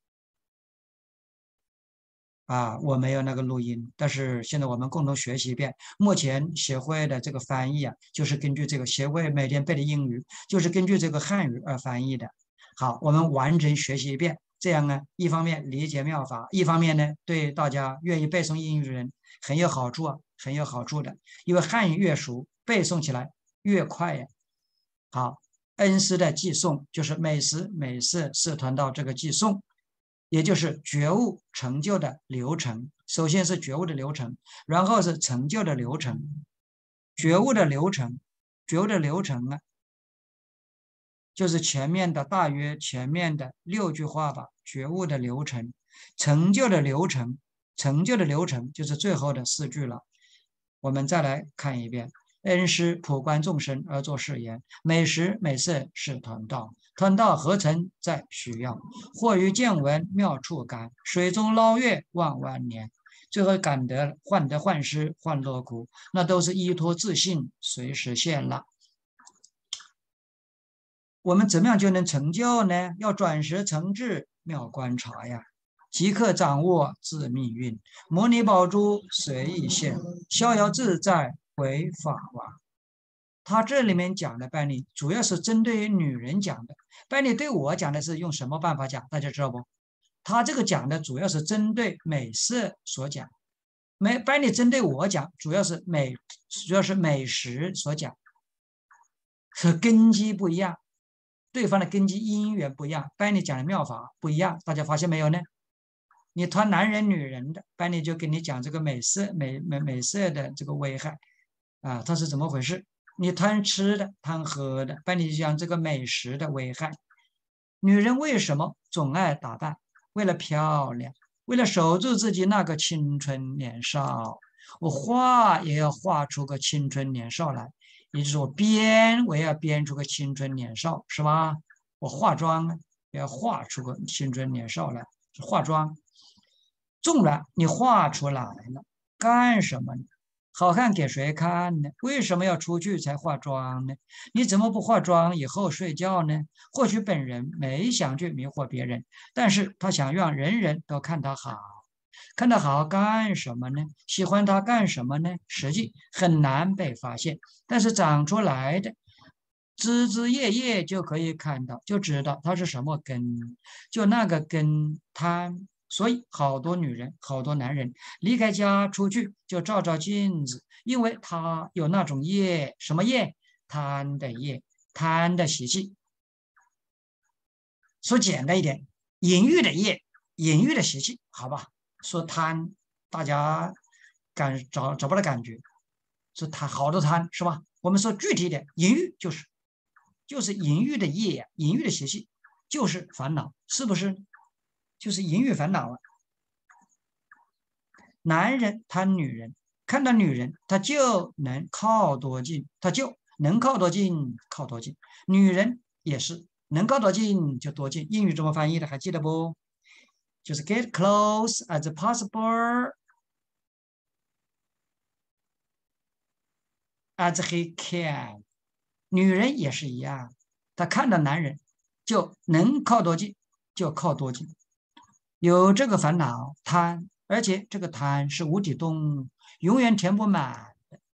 啊，我没有那个录音，但是现在我们共同学习一遍。目前协会的这个翻译啊，就是根据这个协会每天背的英语，就是根据这个汉语而翻译的。好，我们完整学习一遍，这样呢，一方面理解妙法，一方面呢，对大家愿意背诵英语的人很有好处啊，很有好处的。因为汉语越熟，背诵起来越快呀。好，恩师的寄诵就是每时每世是团到这个寄诵。也就是觉悟成就的流程，首先是觉悟的流程，然后是成就的流程。觉悟的流程，觉悟的流程呢，就是前面的大约前面的六句话吧。觉悟的流程，成就的流程，成就的流程就是最后的四句了。我们再来看一遍。恩师普观众生而作是言：每时每世是团道，团道何曾在需要？或于见闻妙处感，水中捞月万万年。最后感得患得患失患乐苦，那都是依托自信随实现了。我们怎么样就能成就呢？要转识成智，妙观察呀，即刻掌握自命运，摩尼宝珠随意现，逍遥自在为法王。他这里面讲的班尼主要是针对于女人讲的，班尼对我讲的是用什么办法讲？大家知道不？他这个讲的主要是针对美色所讲，美班尼针对我讲主要是美，主要是美食所讲，和根基不一样。对方的根基因缘不一样，班尼讲的妙法不一样，大家发现没有呢？你谈男人女人的，班尼就跟你讲这个美色美美美色的这个危害啊，它是怎么回事？你贪吃的贪喝的，班尼就讲这个美食的危害。女人为什么总爱打扮？为了漂亮，为了守住自己那个青春年少。我画也要画出个青春年少来，也就是我编我也要编出个青春年少，是吧？我化妆呢也要画出个青春年少来，化妆。纵然你画出来了，干什么呢？好看给谁看呢？为什么要出去才化妆呢？你怎么不化妆以后睡觉呢？或许本人没想去迷惑别人，但是他想让人人都看他好， 看到好干什么呢？喜欢它干什么呢？实际很难被发现，但是长出来的枝枝叶叶就可以看到，就知道它是什么根，就那个根贪。所以好多女人、好多男人离开家出去就照照镜子，因为他有那种业，什么业？贪的业，贪的习气。说简单一点，淫欲的业，淫欲的习气，好吧？说贪，大家感找找不到感觉，是贪，好多贪是吧？我们说具体一点，淫欲就是就是淫欲的业呀、淫欲的习气就是烦恼，是不是？就是淫欲烦恼啊。男人贪女人，看到女人他就能靠多近，他就能靠多近靠多近。女人也是能靠多近就多近。英语怎么翻译的？还记得不？就是 get close as possible as he can。女人也是一样，她看到男人就能靠多近就靠多近。有这个烦恼贪，而且这个贪是无底洞，永远填不满，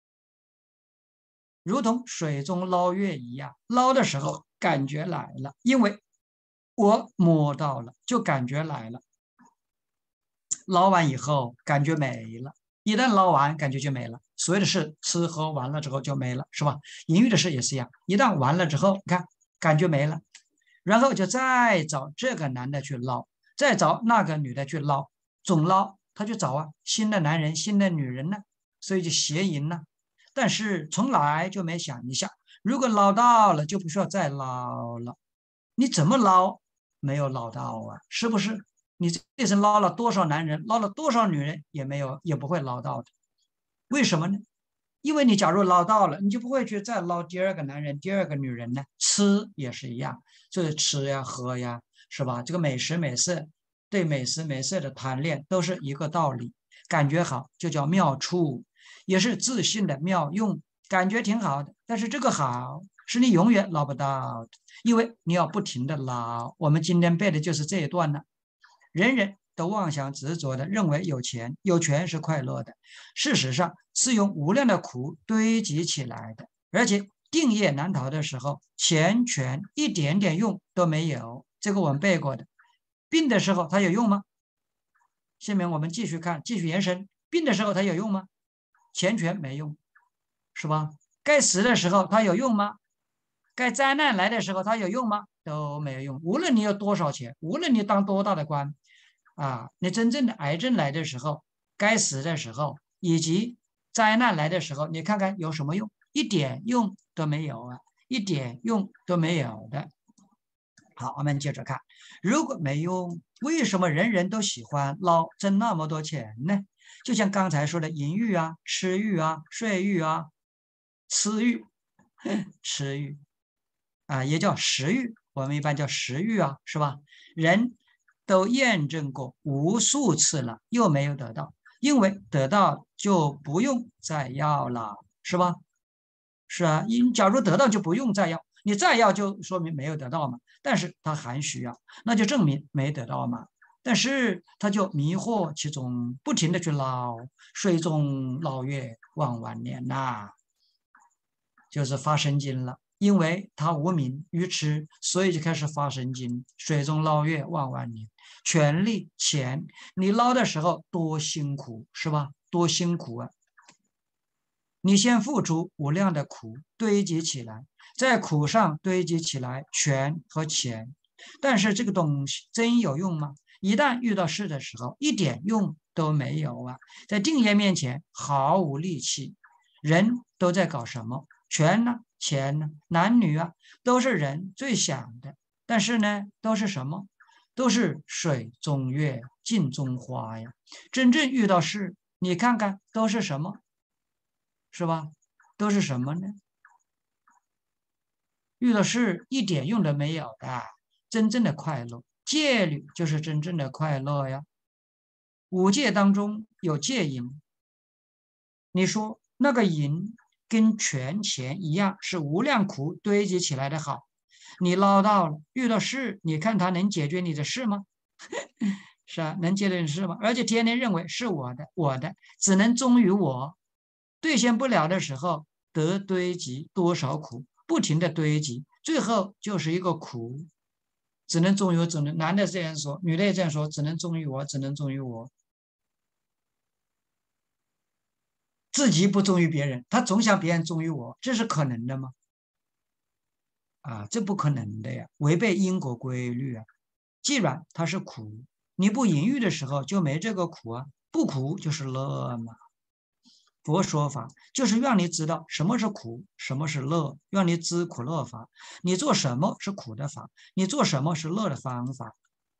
如同水中捞月一样。捞的时候感觉来了，因为我摸到了，就感觉来了。捞完以后感觉没了，一旦捞完感觉就没了。所有的事吃喝完了之后就没了，是吧？淫欲的事也是一样，一旦完了之后，你看感觉没了，然后就再找这个男的去捞，再找那个女的去捞，总捞他就找啊新的男人、新的女人呢，所以就邪淫呢。但是从来就没想一下，如果捞到了就不需要再捞了。你怎么捞没有捞到啊？是不是？你这生捞了多少男人，捞了多少女人，也没有，也不会捞到的。为什么呢？因为你假如捞到了，你就不会去再捞第二个男人、第二个女人呢。吃也是一样，就是吃呀、喝呀，是吧？这个美食美色，对美食美色的贪恋都是一个道理。感觉好就叫妙处，也是自信的妙用，感觉挺好的。但是这个好是你永远捞不到的，因为你要不停的捞。我们今天背的就是这一段呢。人人都妄想执着的认为有钱，有权是快乐的，事实上是用无量的苦堆积起来的，而且定业难逃的时候，钱权一点点用都没有。这个我们背过的。病的时候它有用吗？下面我们继续看，继续延伸。病的时候它有用吗？钱权没用，是吧？该死的时候它有用吗？该灾难来的时候它有用吗？都没有用。无论你有多少钱，无论你当多大的官，啊，你真正的癌症来的时候，该死的时候，以及灾难来的时候，你看看有什么用？一点用都没有啊，一点用都没有的。好，我们接着看，如果没用，为什么人人都喜欢捞挣那么多钱呢？就像刚才说的淫欲啊、吃欲啊、睡欲啊、吃欲、吃欲啊，也叫食欲，我们一般叫食欲啊，是吧？人都验证过无数次了，又没有得到，因为得到就不用再要了，是吧？是啊，你假如得到就不用再要，你再要就说明没有得到嘛。但是他还需要，那就证明没得到嘛。但是他就迷惑其中，不停的去捞，水中捞月万万年呐、就是发神经了。因为他无名愚痴，所以就开始发神经。水中捞月万万年，权力钱，你捞的时候多辛苦是吧？多辛苦啊！你先付出无量的苦堆积起来，在苦上堆积起来权和钱，但是这个东西真有用吗？一旦遇到事的时候，一点用都没有啊！在定业面前毫无力气。人都在搞什么？权呢？钱呢？男女啊，都是人最想的。但是呢，都是什么？都是水中月，镜中花呀。真正遇到事，你看看都是什么？是吧？都是什么呢？遇到事一点用都没有的。真正的快乐，戒律就是真正的快乐呀。五戒当中有戒淫，你说那个淫跟权钱一样，是无量苦堆积起来的好。你捞到了，遇到事，你看它能解决你的事吗？ 是啊，能接的是吗？而且天天认为是我的，我的只能忠于我，兑现不了的时候，得堆积多少苦，不停的堆积，最后就是一个苦，只能忠于我，只能男的这样说，女的也这样说，只能忠于我，只能忠于我，自己不忠于别人，他总想别人忠于我，这是可能的吗？啊，这不可能的呀，违背因果规律啊。既然它是苦，你不淫欲的时候就没这个苦啊，不苦就是乐嘛。佛说法就是让你知道什么是苦，什么是乐，让你知苦乐法。你做什么是苦的法，你做什么是乐的方法，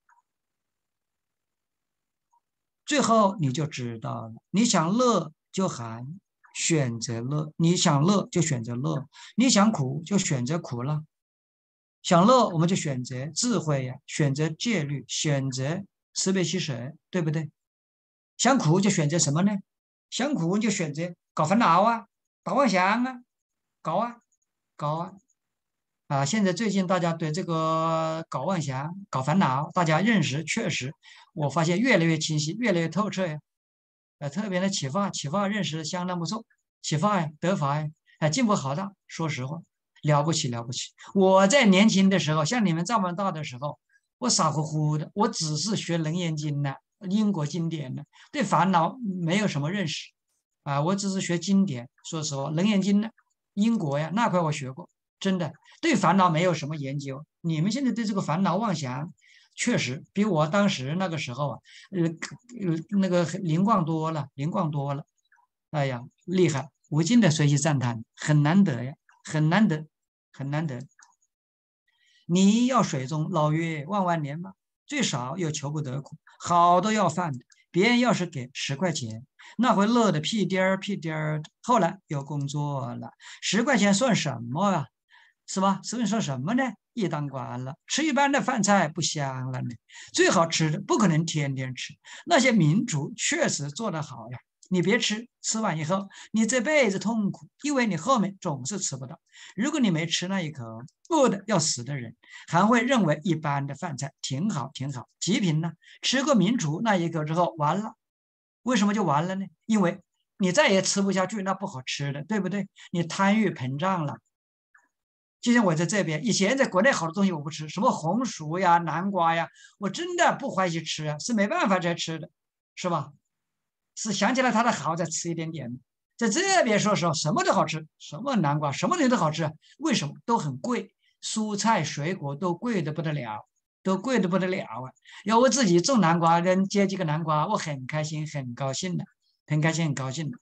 最后你就知道了。你想乐就喊选择乐，你想乐就选择乐，你想苦就选择苦了。想乐我们就选择智慧呀，选择戒律，选择慈悲喜舍，对不对？想苦就选择什么呢？想苦就选择搞烦恼啊，搞妄想啊，搞啊，搞啊。啊，现在最近大家对这个搞妄想、搞烦恼，大家认识确实，我发现越来越清晰，越来越透彻呀。呃，特别的启发，启发认识相当不错，启发呀，得法呀，哎，进步好大。说实话，了不起了不起。我在年轻的时候，像你们这么大的时候，我傻乎乎的，我只是学《楞严经》呢，因果经典的，对烦恼没有什么认识啊，我只是学经典。说实话，《楞严经》呢，因果呀那块我学过，真的对烦恼没有什么研究。你们现在对这个烦恼妄想，确实比我当时那个时候啊，呃呃那个灵光多了，灵光多了。哎呀，厉害，无尽的学习赞叹，很难得呀，很难得，很难得。你要水中捞月万万年吗？最少又求不得苦，好都要饭的。别人要是给十块钱，那会乐得屁颠儿屁颠儿的。后来有工作了，十块钱算什么啊？是吧？所以说什么呢？一当官了，吃一般的饭菜不香了呢。最好吃的不可能天天吃，那些民厨确实做得好呀。你别吃，吃完以后你这辈子痛苦，因为你后面总是吃不到。如果你没吃那一口，饿的要死的人，还会认为一般的饭菜挺好挺好。极品呢，吃过民厨那一口之后，完了，为什么就完了呢？因为你再也吃不下去那不好吃的，对不对？你贪欲膨胀了。就像我在这边，以前在国内好多东西我不吃，什么红薯呀、南瓜呀，我真的不欢喜吃啊，是没办法才吃的，是吧？是想起来它的好再吃一点点。在这边说实话，什么都好吃，什么南瓜，什么东西都好吃啊。为什么？都很贵，蔬菜水果都贵的不得了，都贵的不得了啊！要我自己种南瓜，能结几个南瓜，我很开心，很高兴的，很开心，很高兴的。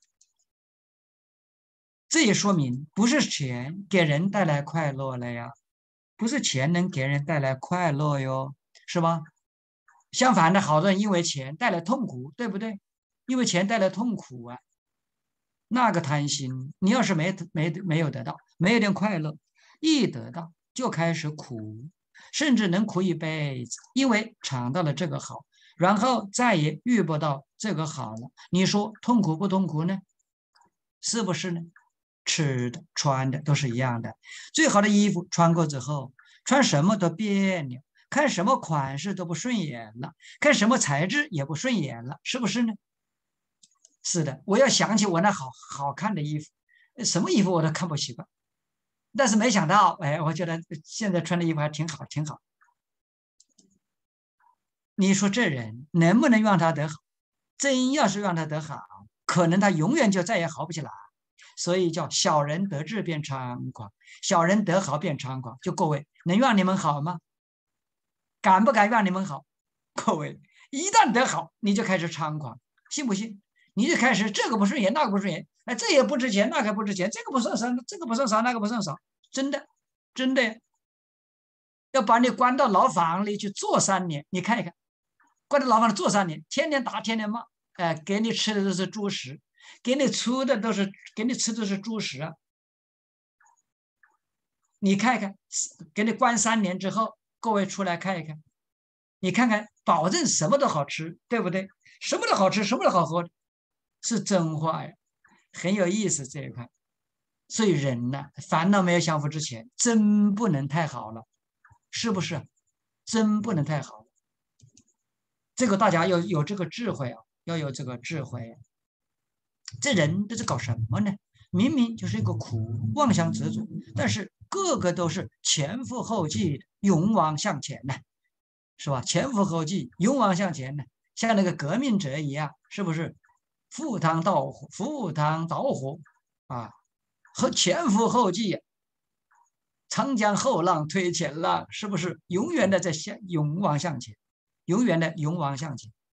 这也说明不是钱给人带来快乐了呀，不是钱能给人带来快乐哟，是吧？相反的，好多人因为钱带来痛苦，对不对？因为钱带来痛苦啊，那个贪心，你要是没没没有得到，没有点快乐，一得到就开始苦，甚至能苦一辈子，因为尝到了这个好，然后再也遇不到这个好了。你说痛苦不痛苦呢？是不是呢？吃的、穿的都是一样的。最好的衣服穿过之后，穿什么都别扭，看什么款式都不顺眼了，看什么材质也不顺眼了，是不是呢？是的，我要想起我那好好看的衣服，什么衣服我都看不习惯。但是没想到，哎，我觉得现在穿的衣服还挺好，挺好。你说这人能不能让他得好？真要是让他得好，可能他永远就再也好不起来。所以叫小人得志变猖狂，小人得好变猖狂。就各位能让你们好吗？敢不敢让你们好？各位一旦得好，你就开始猖狂，信不信？你就开始这个不顺眼，那个不顺眼，哎，这也不值钱，那个不值钱，这个不算啥，这个不算啥，那个不算啥，真的，真的要把你关到牢房里去坐三年，你看一看，关到牢房里坐三年，天天打，天天骂，哎，给你吃的都是猪食，给你出的都是，给你吃的都是猪食啊！你看看，给你关三年之后，各位出来看一看，你看看，保证什么都好吃，对不对？什么都好吃，什么都好喝，是真话呀，很有意思这一块。所以人呢，烦恼没有降伏之前，真不能太好了，是不是？真不能太好了。 这个大家要有这个智慧啊，要有这个智慧。这人这是搞什么呢？明明就是一个苦，妄想执着，但是个个都是前赴后继，勇往向前呢，是吧？前赴后继，勇往向前呢，像那个革命者一样，是不是？赴汤蹈火，赴汤蹈火啊，和前赴后继，长江后浪推前浪，是不是？永远的在向勇往向前，永远的勇往向前。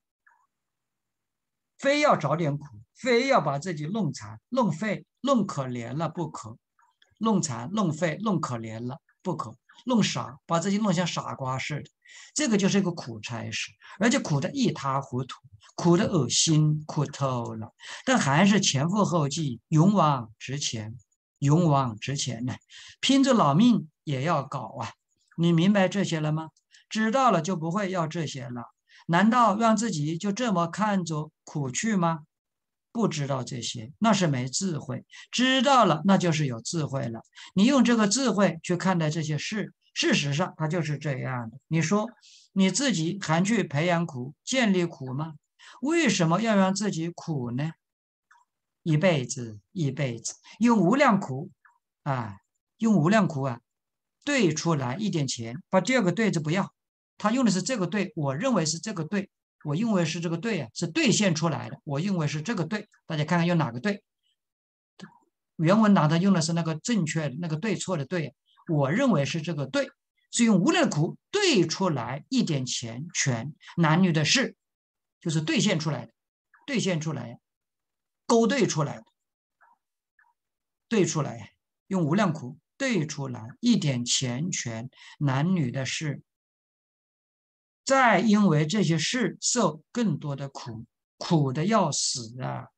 非要找点苦，非要把自己弄残、弄废、弄可怜了不可，弄残、弄废、弄可怜了不可，弄傻，把自己弄像傻瓜似的，这个就是一个苦差事，而且苦得一塌糊涂，苦得恶心，苦透了，但还是前赴后继，勇往直前，勇往直前呢，拼着老命也要搞啊！你明白这些了吗？知道了就不会要这些了。难道让自己就这么看着苦去吗？不知道这些，那是没智慧；知道了，那就是有智慧了。你用这个智慧去看待这些事，事实上它就是这样的。你说你自己还去培养苦、建立苦吗？为什么要让自己苦呢？一辈子，一辈子，用无量苦啊，用无量苦啊，兑出来一点钱，把第二个兑字不要。他用的是这个兑，我认为是这个兑，我认为是这个兑啊，是兑现出来的，我认为是这个兑，大家看看用哪个兑？原文拿它用的是那个正确的那个对错的对，我认为是这个对，是用无量苦兑出来一点钱权，男女的事，就是兑现出来的，兑现出来，勾兑出来的，兑出来，用无量苦兑出来一点钱权，男女的事。再因为这些事受更多的苦，苦的要死啊！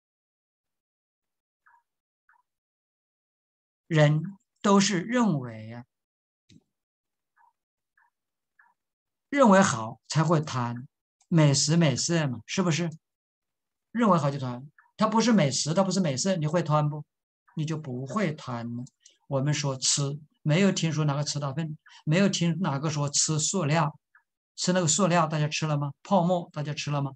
人都是认为啊，认为好才会贪，美食美色嘛，是不是？认为好就贪，它不是美食，它不是美色，你会贪不？你就不会贪了。我们说吃，没有听说哪个吃大粪，没有听哪个说吃塑料，吃那个塑料，大家吃了吗？泡沫，大家吃了吗？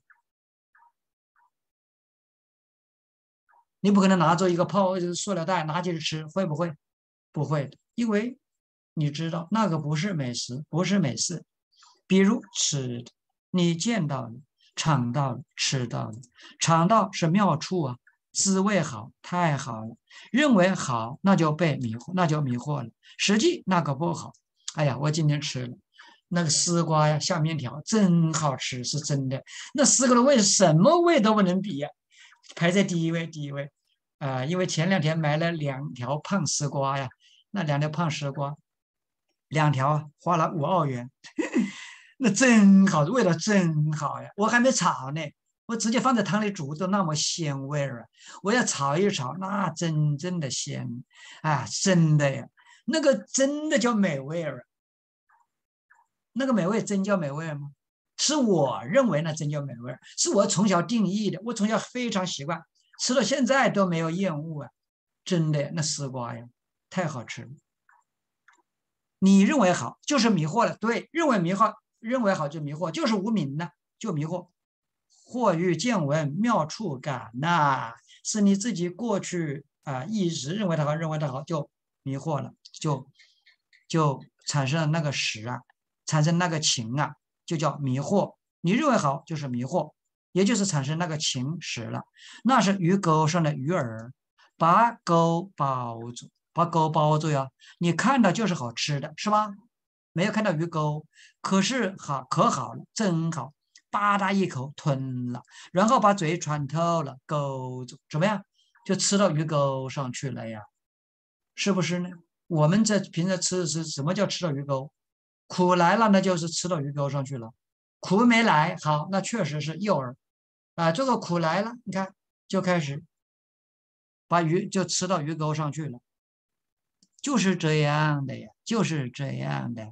你不可能拿着一个泡塑料袋拿进去吃，会不会？不会的，因为你知道那个不是美食，不是美食。比如吃的，你见到了，尝到了，吃到了，尝到是妙处啊，滋味好，太好了，认为好，那就被迷惑，那就迷惑了。实际那个不好。哎呀，我今天吃了那个丝瓜呀，下面条真好吃，是真的。那丝瓜的味什么味都不能比呀、排在第一位，第一位。啊、呃因为前两天买了两条胖丝瓜呀，那两条胖丝瓜，两条花了五澳元，那真好，味道真好呀！我还没炒呢，我直接放在汤里煮，都那么鲜味儿啊！我要炒一炒，那真正的鲜啊，真的呀，那个真的叫美味儿，那个美味真叫美味吗？是我认为那真叫美味，是我从小定义的，我从小非常习惯，吃到现在都没有厌恶啊！真的，那丝瓜呀，太好吃了。你认为好，就是迷惑了。对，认为迷惑，认为好就迷惑，就是无明呢，就迷惑。或欲见闻妙处感呐、是你自己过去啊、一直认为它好，认为它好，就迷惑了，就就产生了那个识啊，产生那个情啊，就叫迷惑。你认为好就是迷惑，也就是产生那个情识了。那是鱼钩上的鱼饵，把钩包住，把钩包住呀。你看到就是好吃的，是吧？没有看到鱼钩，可是好可好了，真好，吧嗒一口吞了，然后把嘴穿透了，勾住，怎么样？就吃到鱼钩上去了呀，是不是呢？我们在平时吃是什么叫吃到鱼钩？苦来了，那就是吃到鱼钩上去了；苦没来，好，那确实是诱饵啊。这个苦来了，你看就开始把鱼就吃到鱼钩上去了，就是这样的呀，就是这样的。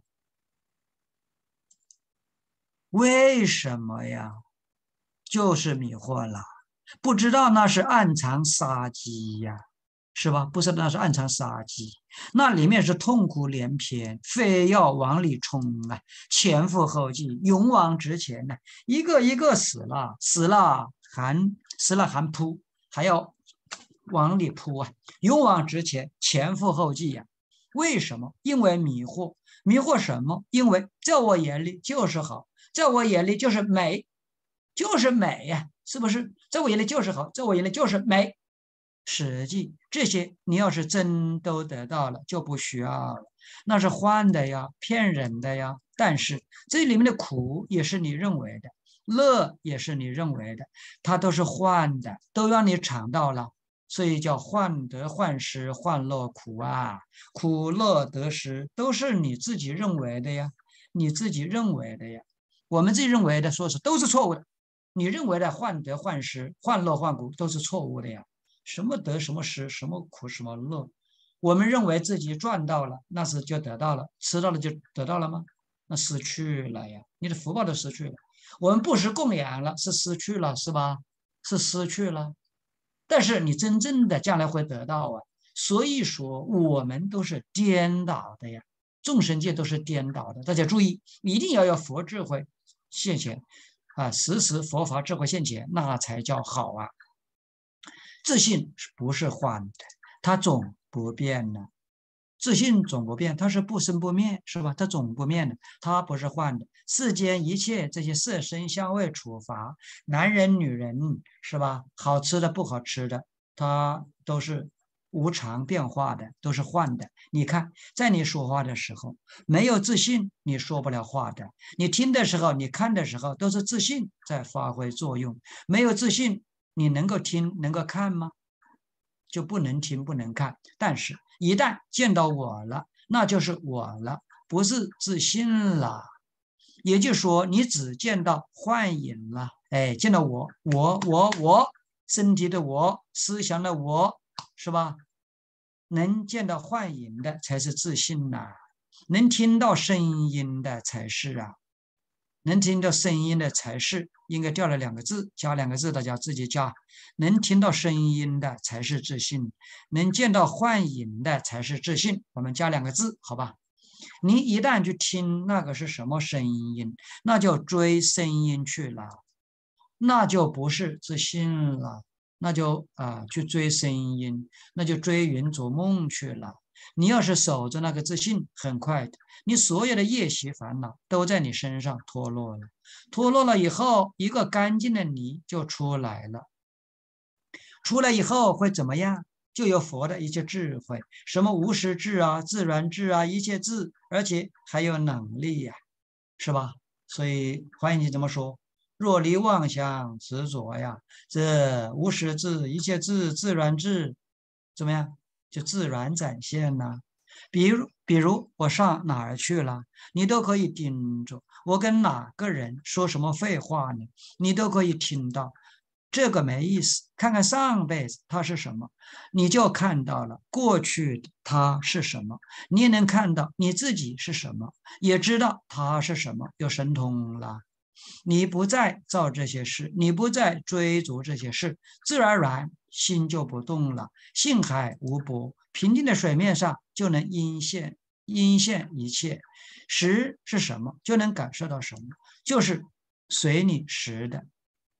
为什么呀？就是迷惑了，不知道那是暗藏杀机呀。 是吧？不是，那是暗藏杀机，那里面是痛苦连篇，非要往里冲啊，前赴后继，勇往直前呢、啊，一个一个死了，死了还死了还扑，还要往里扑啊，勇往直前，前赴后继呀、啊。为什么？因为迷惑，迷惑什么？因为在我眼里就是好，在我眼里就是美，就是美呀、啊，是不是？在我眼里就是好，在我眼里就是美。实际这些你要是真都得到了，就不需要了，那是幻的呀，骗人的呀。但是这里面的苦也是你认为的，乐也是你认为的，它都是幻的，都让你尝到了，所以叫患得患失，患乐苦啊，苦乐得失都是你自己认为的呀，你自己认为的呀，我们自己认为的说是都是错误的，你认为的患得患失，患乐患苦都是错误的呀。什么得什么失，什么苦什么乐，我们认为自己赚到了，那是就得到了，吃到了就得到了吗？那失去了呀，你的福报都失去了。我们不食供养了，是失去了，是吧？是失去了。但是你真正的将来会得到啊。所以说，我们都是颠倒的呀，众生界都是颠倒的。大家注意，一定要有佛智慧现前啊，时时佛法智慧现前，那才叫好啊。自信不是幻的，它总不变呢。自信总不变，它是不生不灭，是吧？它总不变的，它不是幻的。世间一切这些色声香味触法，男人女人，是吧？好吃的不好吃的，它都是无常变化的，都是幻的。你看，在你说话的时候，没有自信，你说不了话的。你听的时候，你看的时候，都是自信在发挥作用。没有自信，你能够听，能够看吗？就不能听，不能看。但是，一旦见到我了，那就是我了，不是自信了。也就是说，你只见到幻影了，哎，见到我，我，我，我，身体的我，思想的我，是吧？能见到幻影的才是自信呐、啊，能听到声音的才是啊。能听到声音的才是，应该掉了两个字，加两个字，大家自己加。能听到声音的才是自信，能见到幻影的才是自信。我们加两个字，好吧？你一旦去听那个是什么声音，那就追声音去了，那就不是自信了，那就啊去追声音，那就追云逐梦去了。你要是守着那个自信，很快的，你所有的业习烦恼都在你身上脱落了。脱落了以后，一个干净的你就出来了。出来以后会怎么样？就有佛的一切智慧，什么无实智啊、自然智啊、一切智，而且还有能力呀、啊，是吧？所以欢迎你怎么说？若离妄想执着呀，这无实智、一切智、自然智，怎么样？就自然展现呐。比如，比如我上哪儿去了，你都可以盯着我跟哪个人说什么废话呢？你都可以听到。这个没意思，看看上辈子他是什么，你就看到了过去他是什么，你也能看到你自己是什么，也知道他是什么，有神通了。你不再造这些事，你不再追逐这些事，自然而然心就不动了，性海无波，平静的水面上就能阴现阴现一切。识是什么？就能感受到什么？就是随你识的。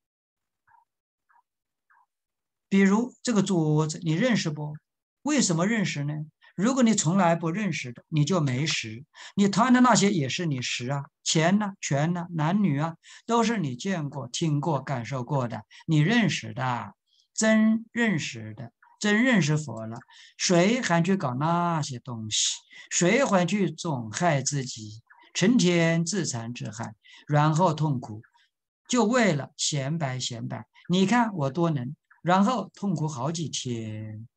比如这个桌子，你认识不？为什么认识呢？如果你从来不认识的，你就没识。你谈的那些也是你识啊，钱呢、权呢、男女啊，都是你见过、听过、感受过的，你认识的，真认识的，真认识佛了。谁还去搞那些东西？谁还去总害自己，成天自残自害，然后痛苦，就为了显摆显摆。你看我多能。然后痛苦好几天，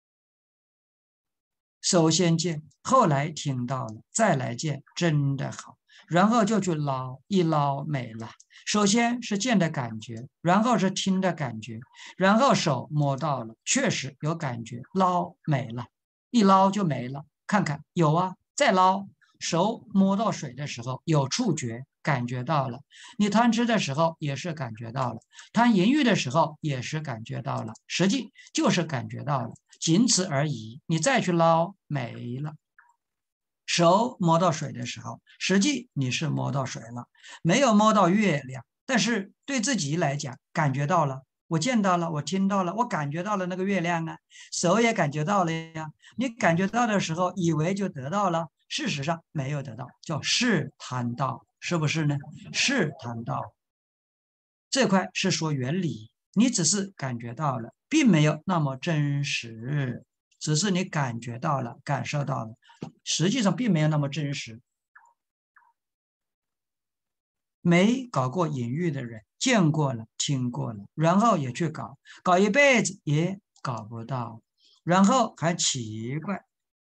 首先见，后来听到了，再来见，真的好，然后就去捞，一捞没了。首先是见的感觉，然后是听的感觉，然后手摸到了，确实有感觉，捞没了，一捞就没了。看看有啊，再捞，手摸到水的时候有触觉， 感觉到了；你贪吃的时候也是感觉到了，贪淫欲的时候也是感觉到了，实际就是感觉到了，仅此而已。你再去捞没了。手摸到水的时候，实际你是摸到水了，没有摸到月亮，但是对自己来讲，感觉到了。我见到了，我听到了，我感觉到了那个月亮啊，手也感觉到了呀。你感觉到的时候，以为就得到了，事实上没有得到，叫试贪到，是不是呢？试贪到这块是说原理，你只是感觉到了，并没有那么真实，只是你感觉到了，感受到了，实际上并没有那么真实。没搞过隐喻的人，见过了，听过了，然后也去搞，搞一辈子也搞不到，然后还奇怪，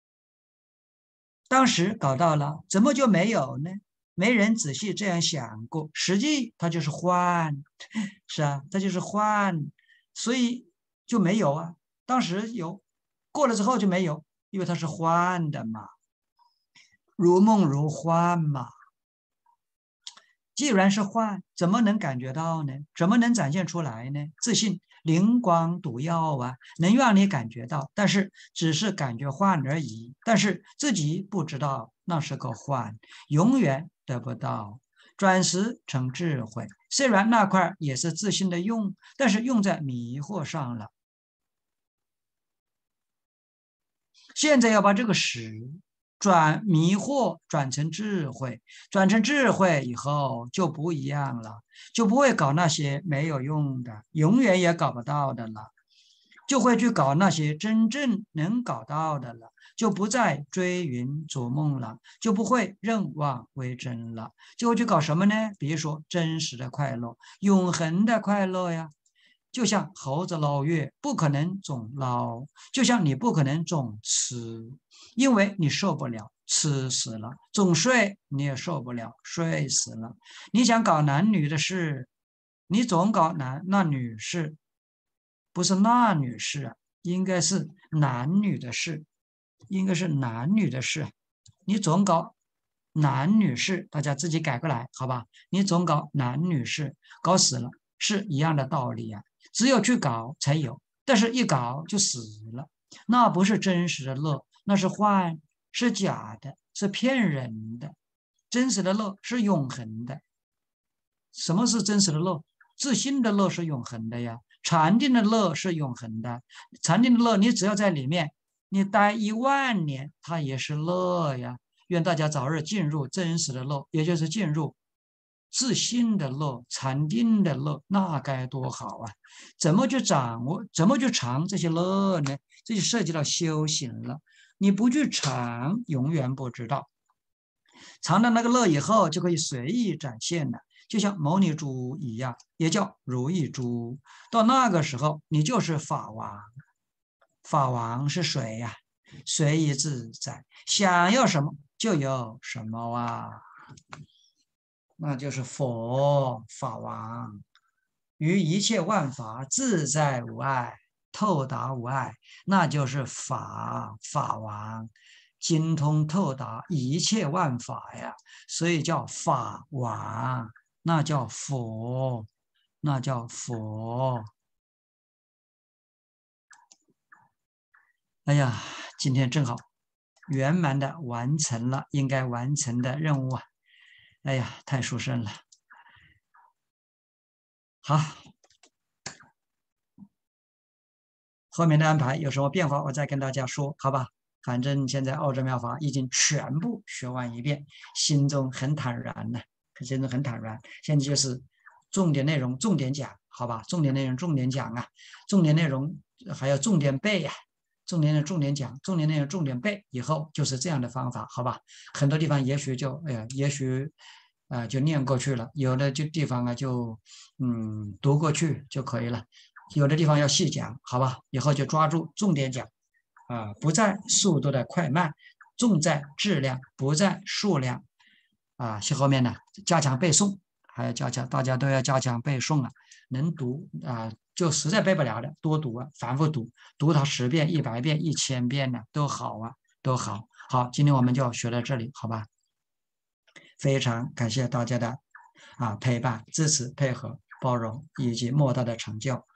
当时搞到了，怎么就没有呢？没人仔细这样想过，实际它就是幻，是啊，它就是幻，所以就没有啊。当时有，过了之后就没有，因为它是幻的嘛，如梦如幻嘛。既然是幻，怎么能感觉到呢？怎么能展现出来呢？自信灵光毒药啊，能让你感觉到，但是只是感觉幻而已。但是自己不知道那是个幻，永远得不到。转识成智慧，虽然那块也是自信的用，但是用在迷惑上了。现在要把这个识转迷惑转成智慧，转成智慧以后就不一样了，就不会搞那些没有用的，永远也搞不到的了，就会去搞那些真正能搞到的了，就不再追云逐梦了，就不会认妄为真了，就会去搞什么呢？比如说真实的快乐，永恒的快乐呀。就像猴子捞月，不可能总捞，就像你不可能总吃，因为你受不了，吃死了；总睡你也受不了，睡死了。你想搞男女的事，你总搞男那女事，不是那女士啊，应该是男女的事，应该是男女的事。你总搞男女事，大家自己改过来，好吧？你总搞男女事，搞死了，是一样的道理呀、啊。只有去搞才有，但是一搞就死了，那不是真实的乐，那是幻，是假的，是骗人的。真实的乐是永恒的。什么是真实的乐？自信的乐是永恒的呀，禅定的乐是永恒的。禅定的乐，你只要在里面，你待一万年，它也是乐呀。愿大家早日进入真实的乐，也就是进入自信的乐、禅定的乐，那该多好啊！怎么去掌握？怎么去尝这些乐呢？这就涉及到修行了。你不去尝，永远不知道。尝到那个乐以后，就可以随意展现了，就像牟尼珠一样，也叫如意珠。到那个时候，你就是法王。法王是谁呀、啊？随意自在，想要什么就有什么啊，那就是佛法王，于一切万法自在无碍，透达无碍，那就是法法王，精通透达一切万法呀，所以叫法王，那叫佛，那叫佛。哎呀，今天正好圆满的完成了应该完成的任务啊！哎呀，太殊胜了。好，后面的安排有什么变化，我再跟大家说，好吧？反正现在奥正妙法已经全部学完一遍，心中很坦然了，心中很坦然。现在就是重点内容重点讲，好吧？重点内容重点讲啊，重点内容还要重点背呀、啊，重点的重点讲，重点内容重点背，以后就是这样的方法，好吧？很多地方也许就哎呀，也许啊、呃、就念过去了，有的就地方啊就嗯读过去就可以了。有的地方要细讲，好吧？以后就抓住重点讲，啊，不在速度的快慢，重在质量，不在数量，啊，后面呢加强背诵，还要加强，大家都要加强背诵啊，能读啊，就实在背不了的，多读啊，反复读，读它十遍、一百遍、一千遍呢，都好啊，都好。好，今天我们就学到这里，好吧？ 非常感谢大家的啊陪伴、支持、配合、包容以及莫大的成就。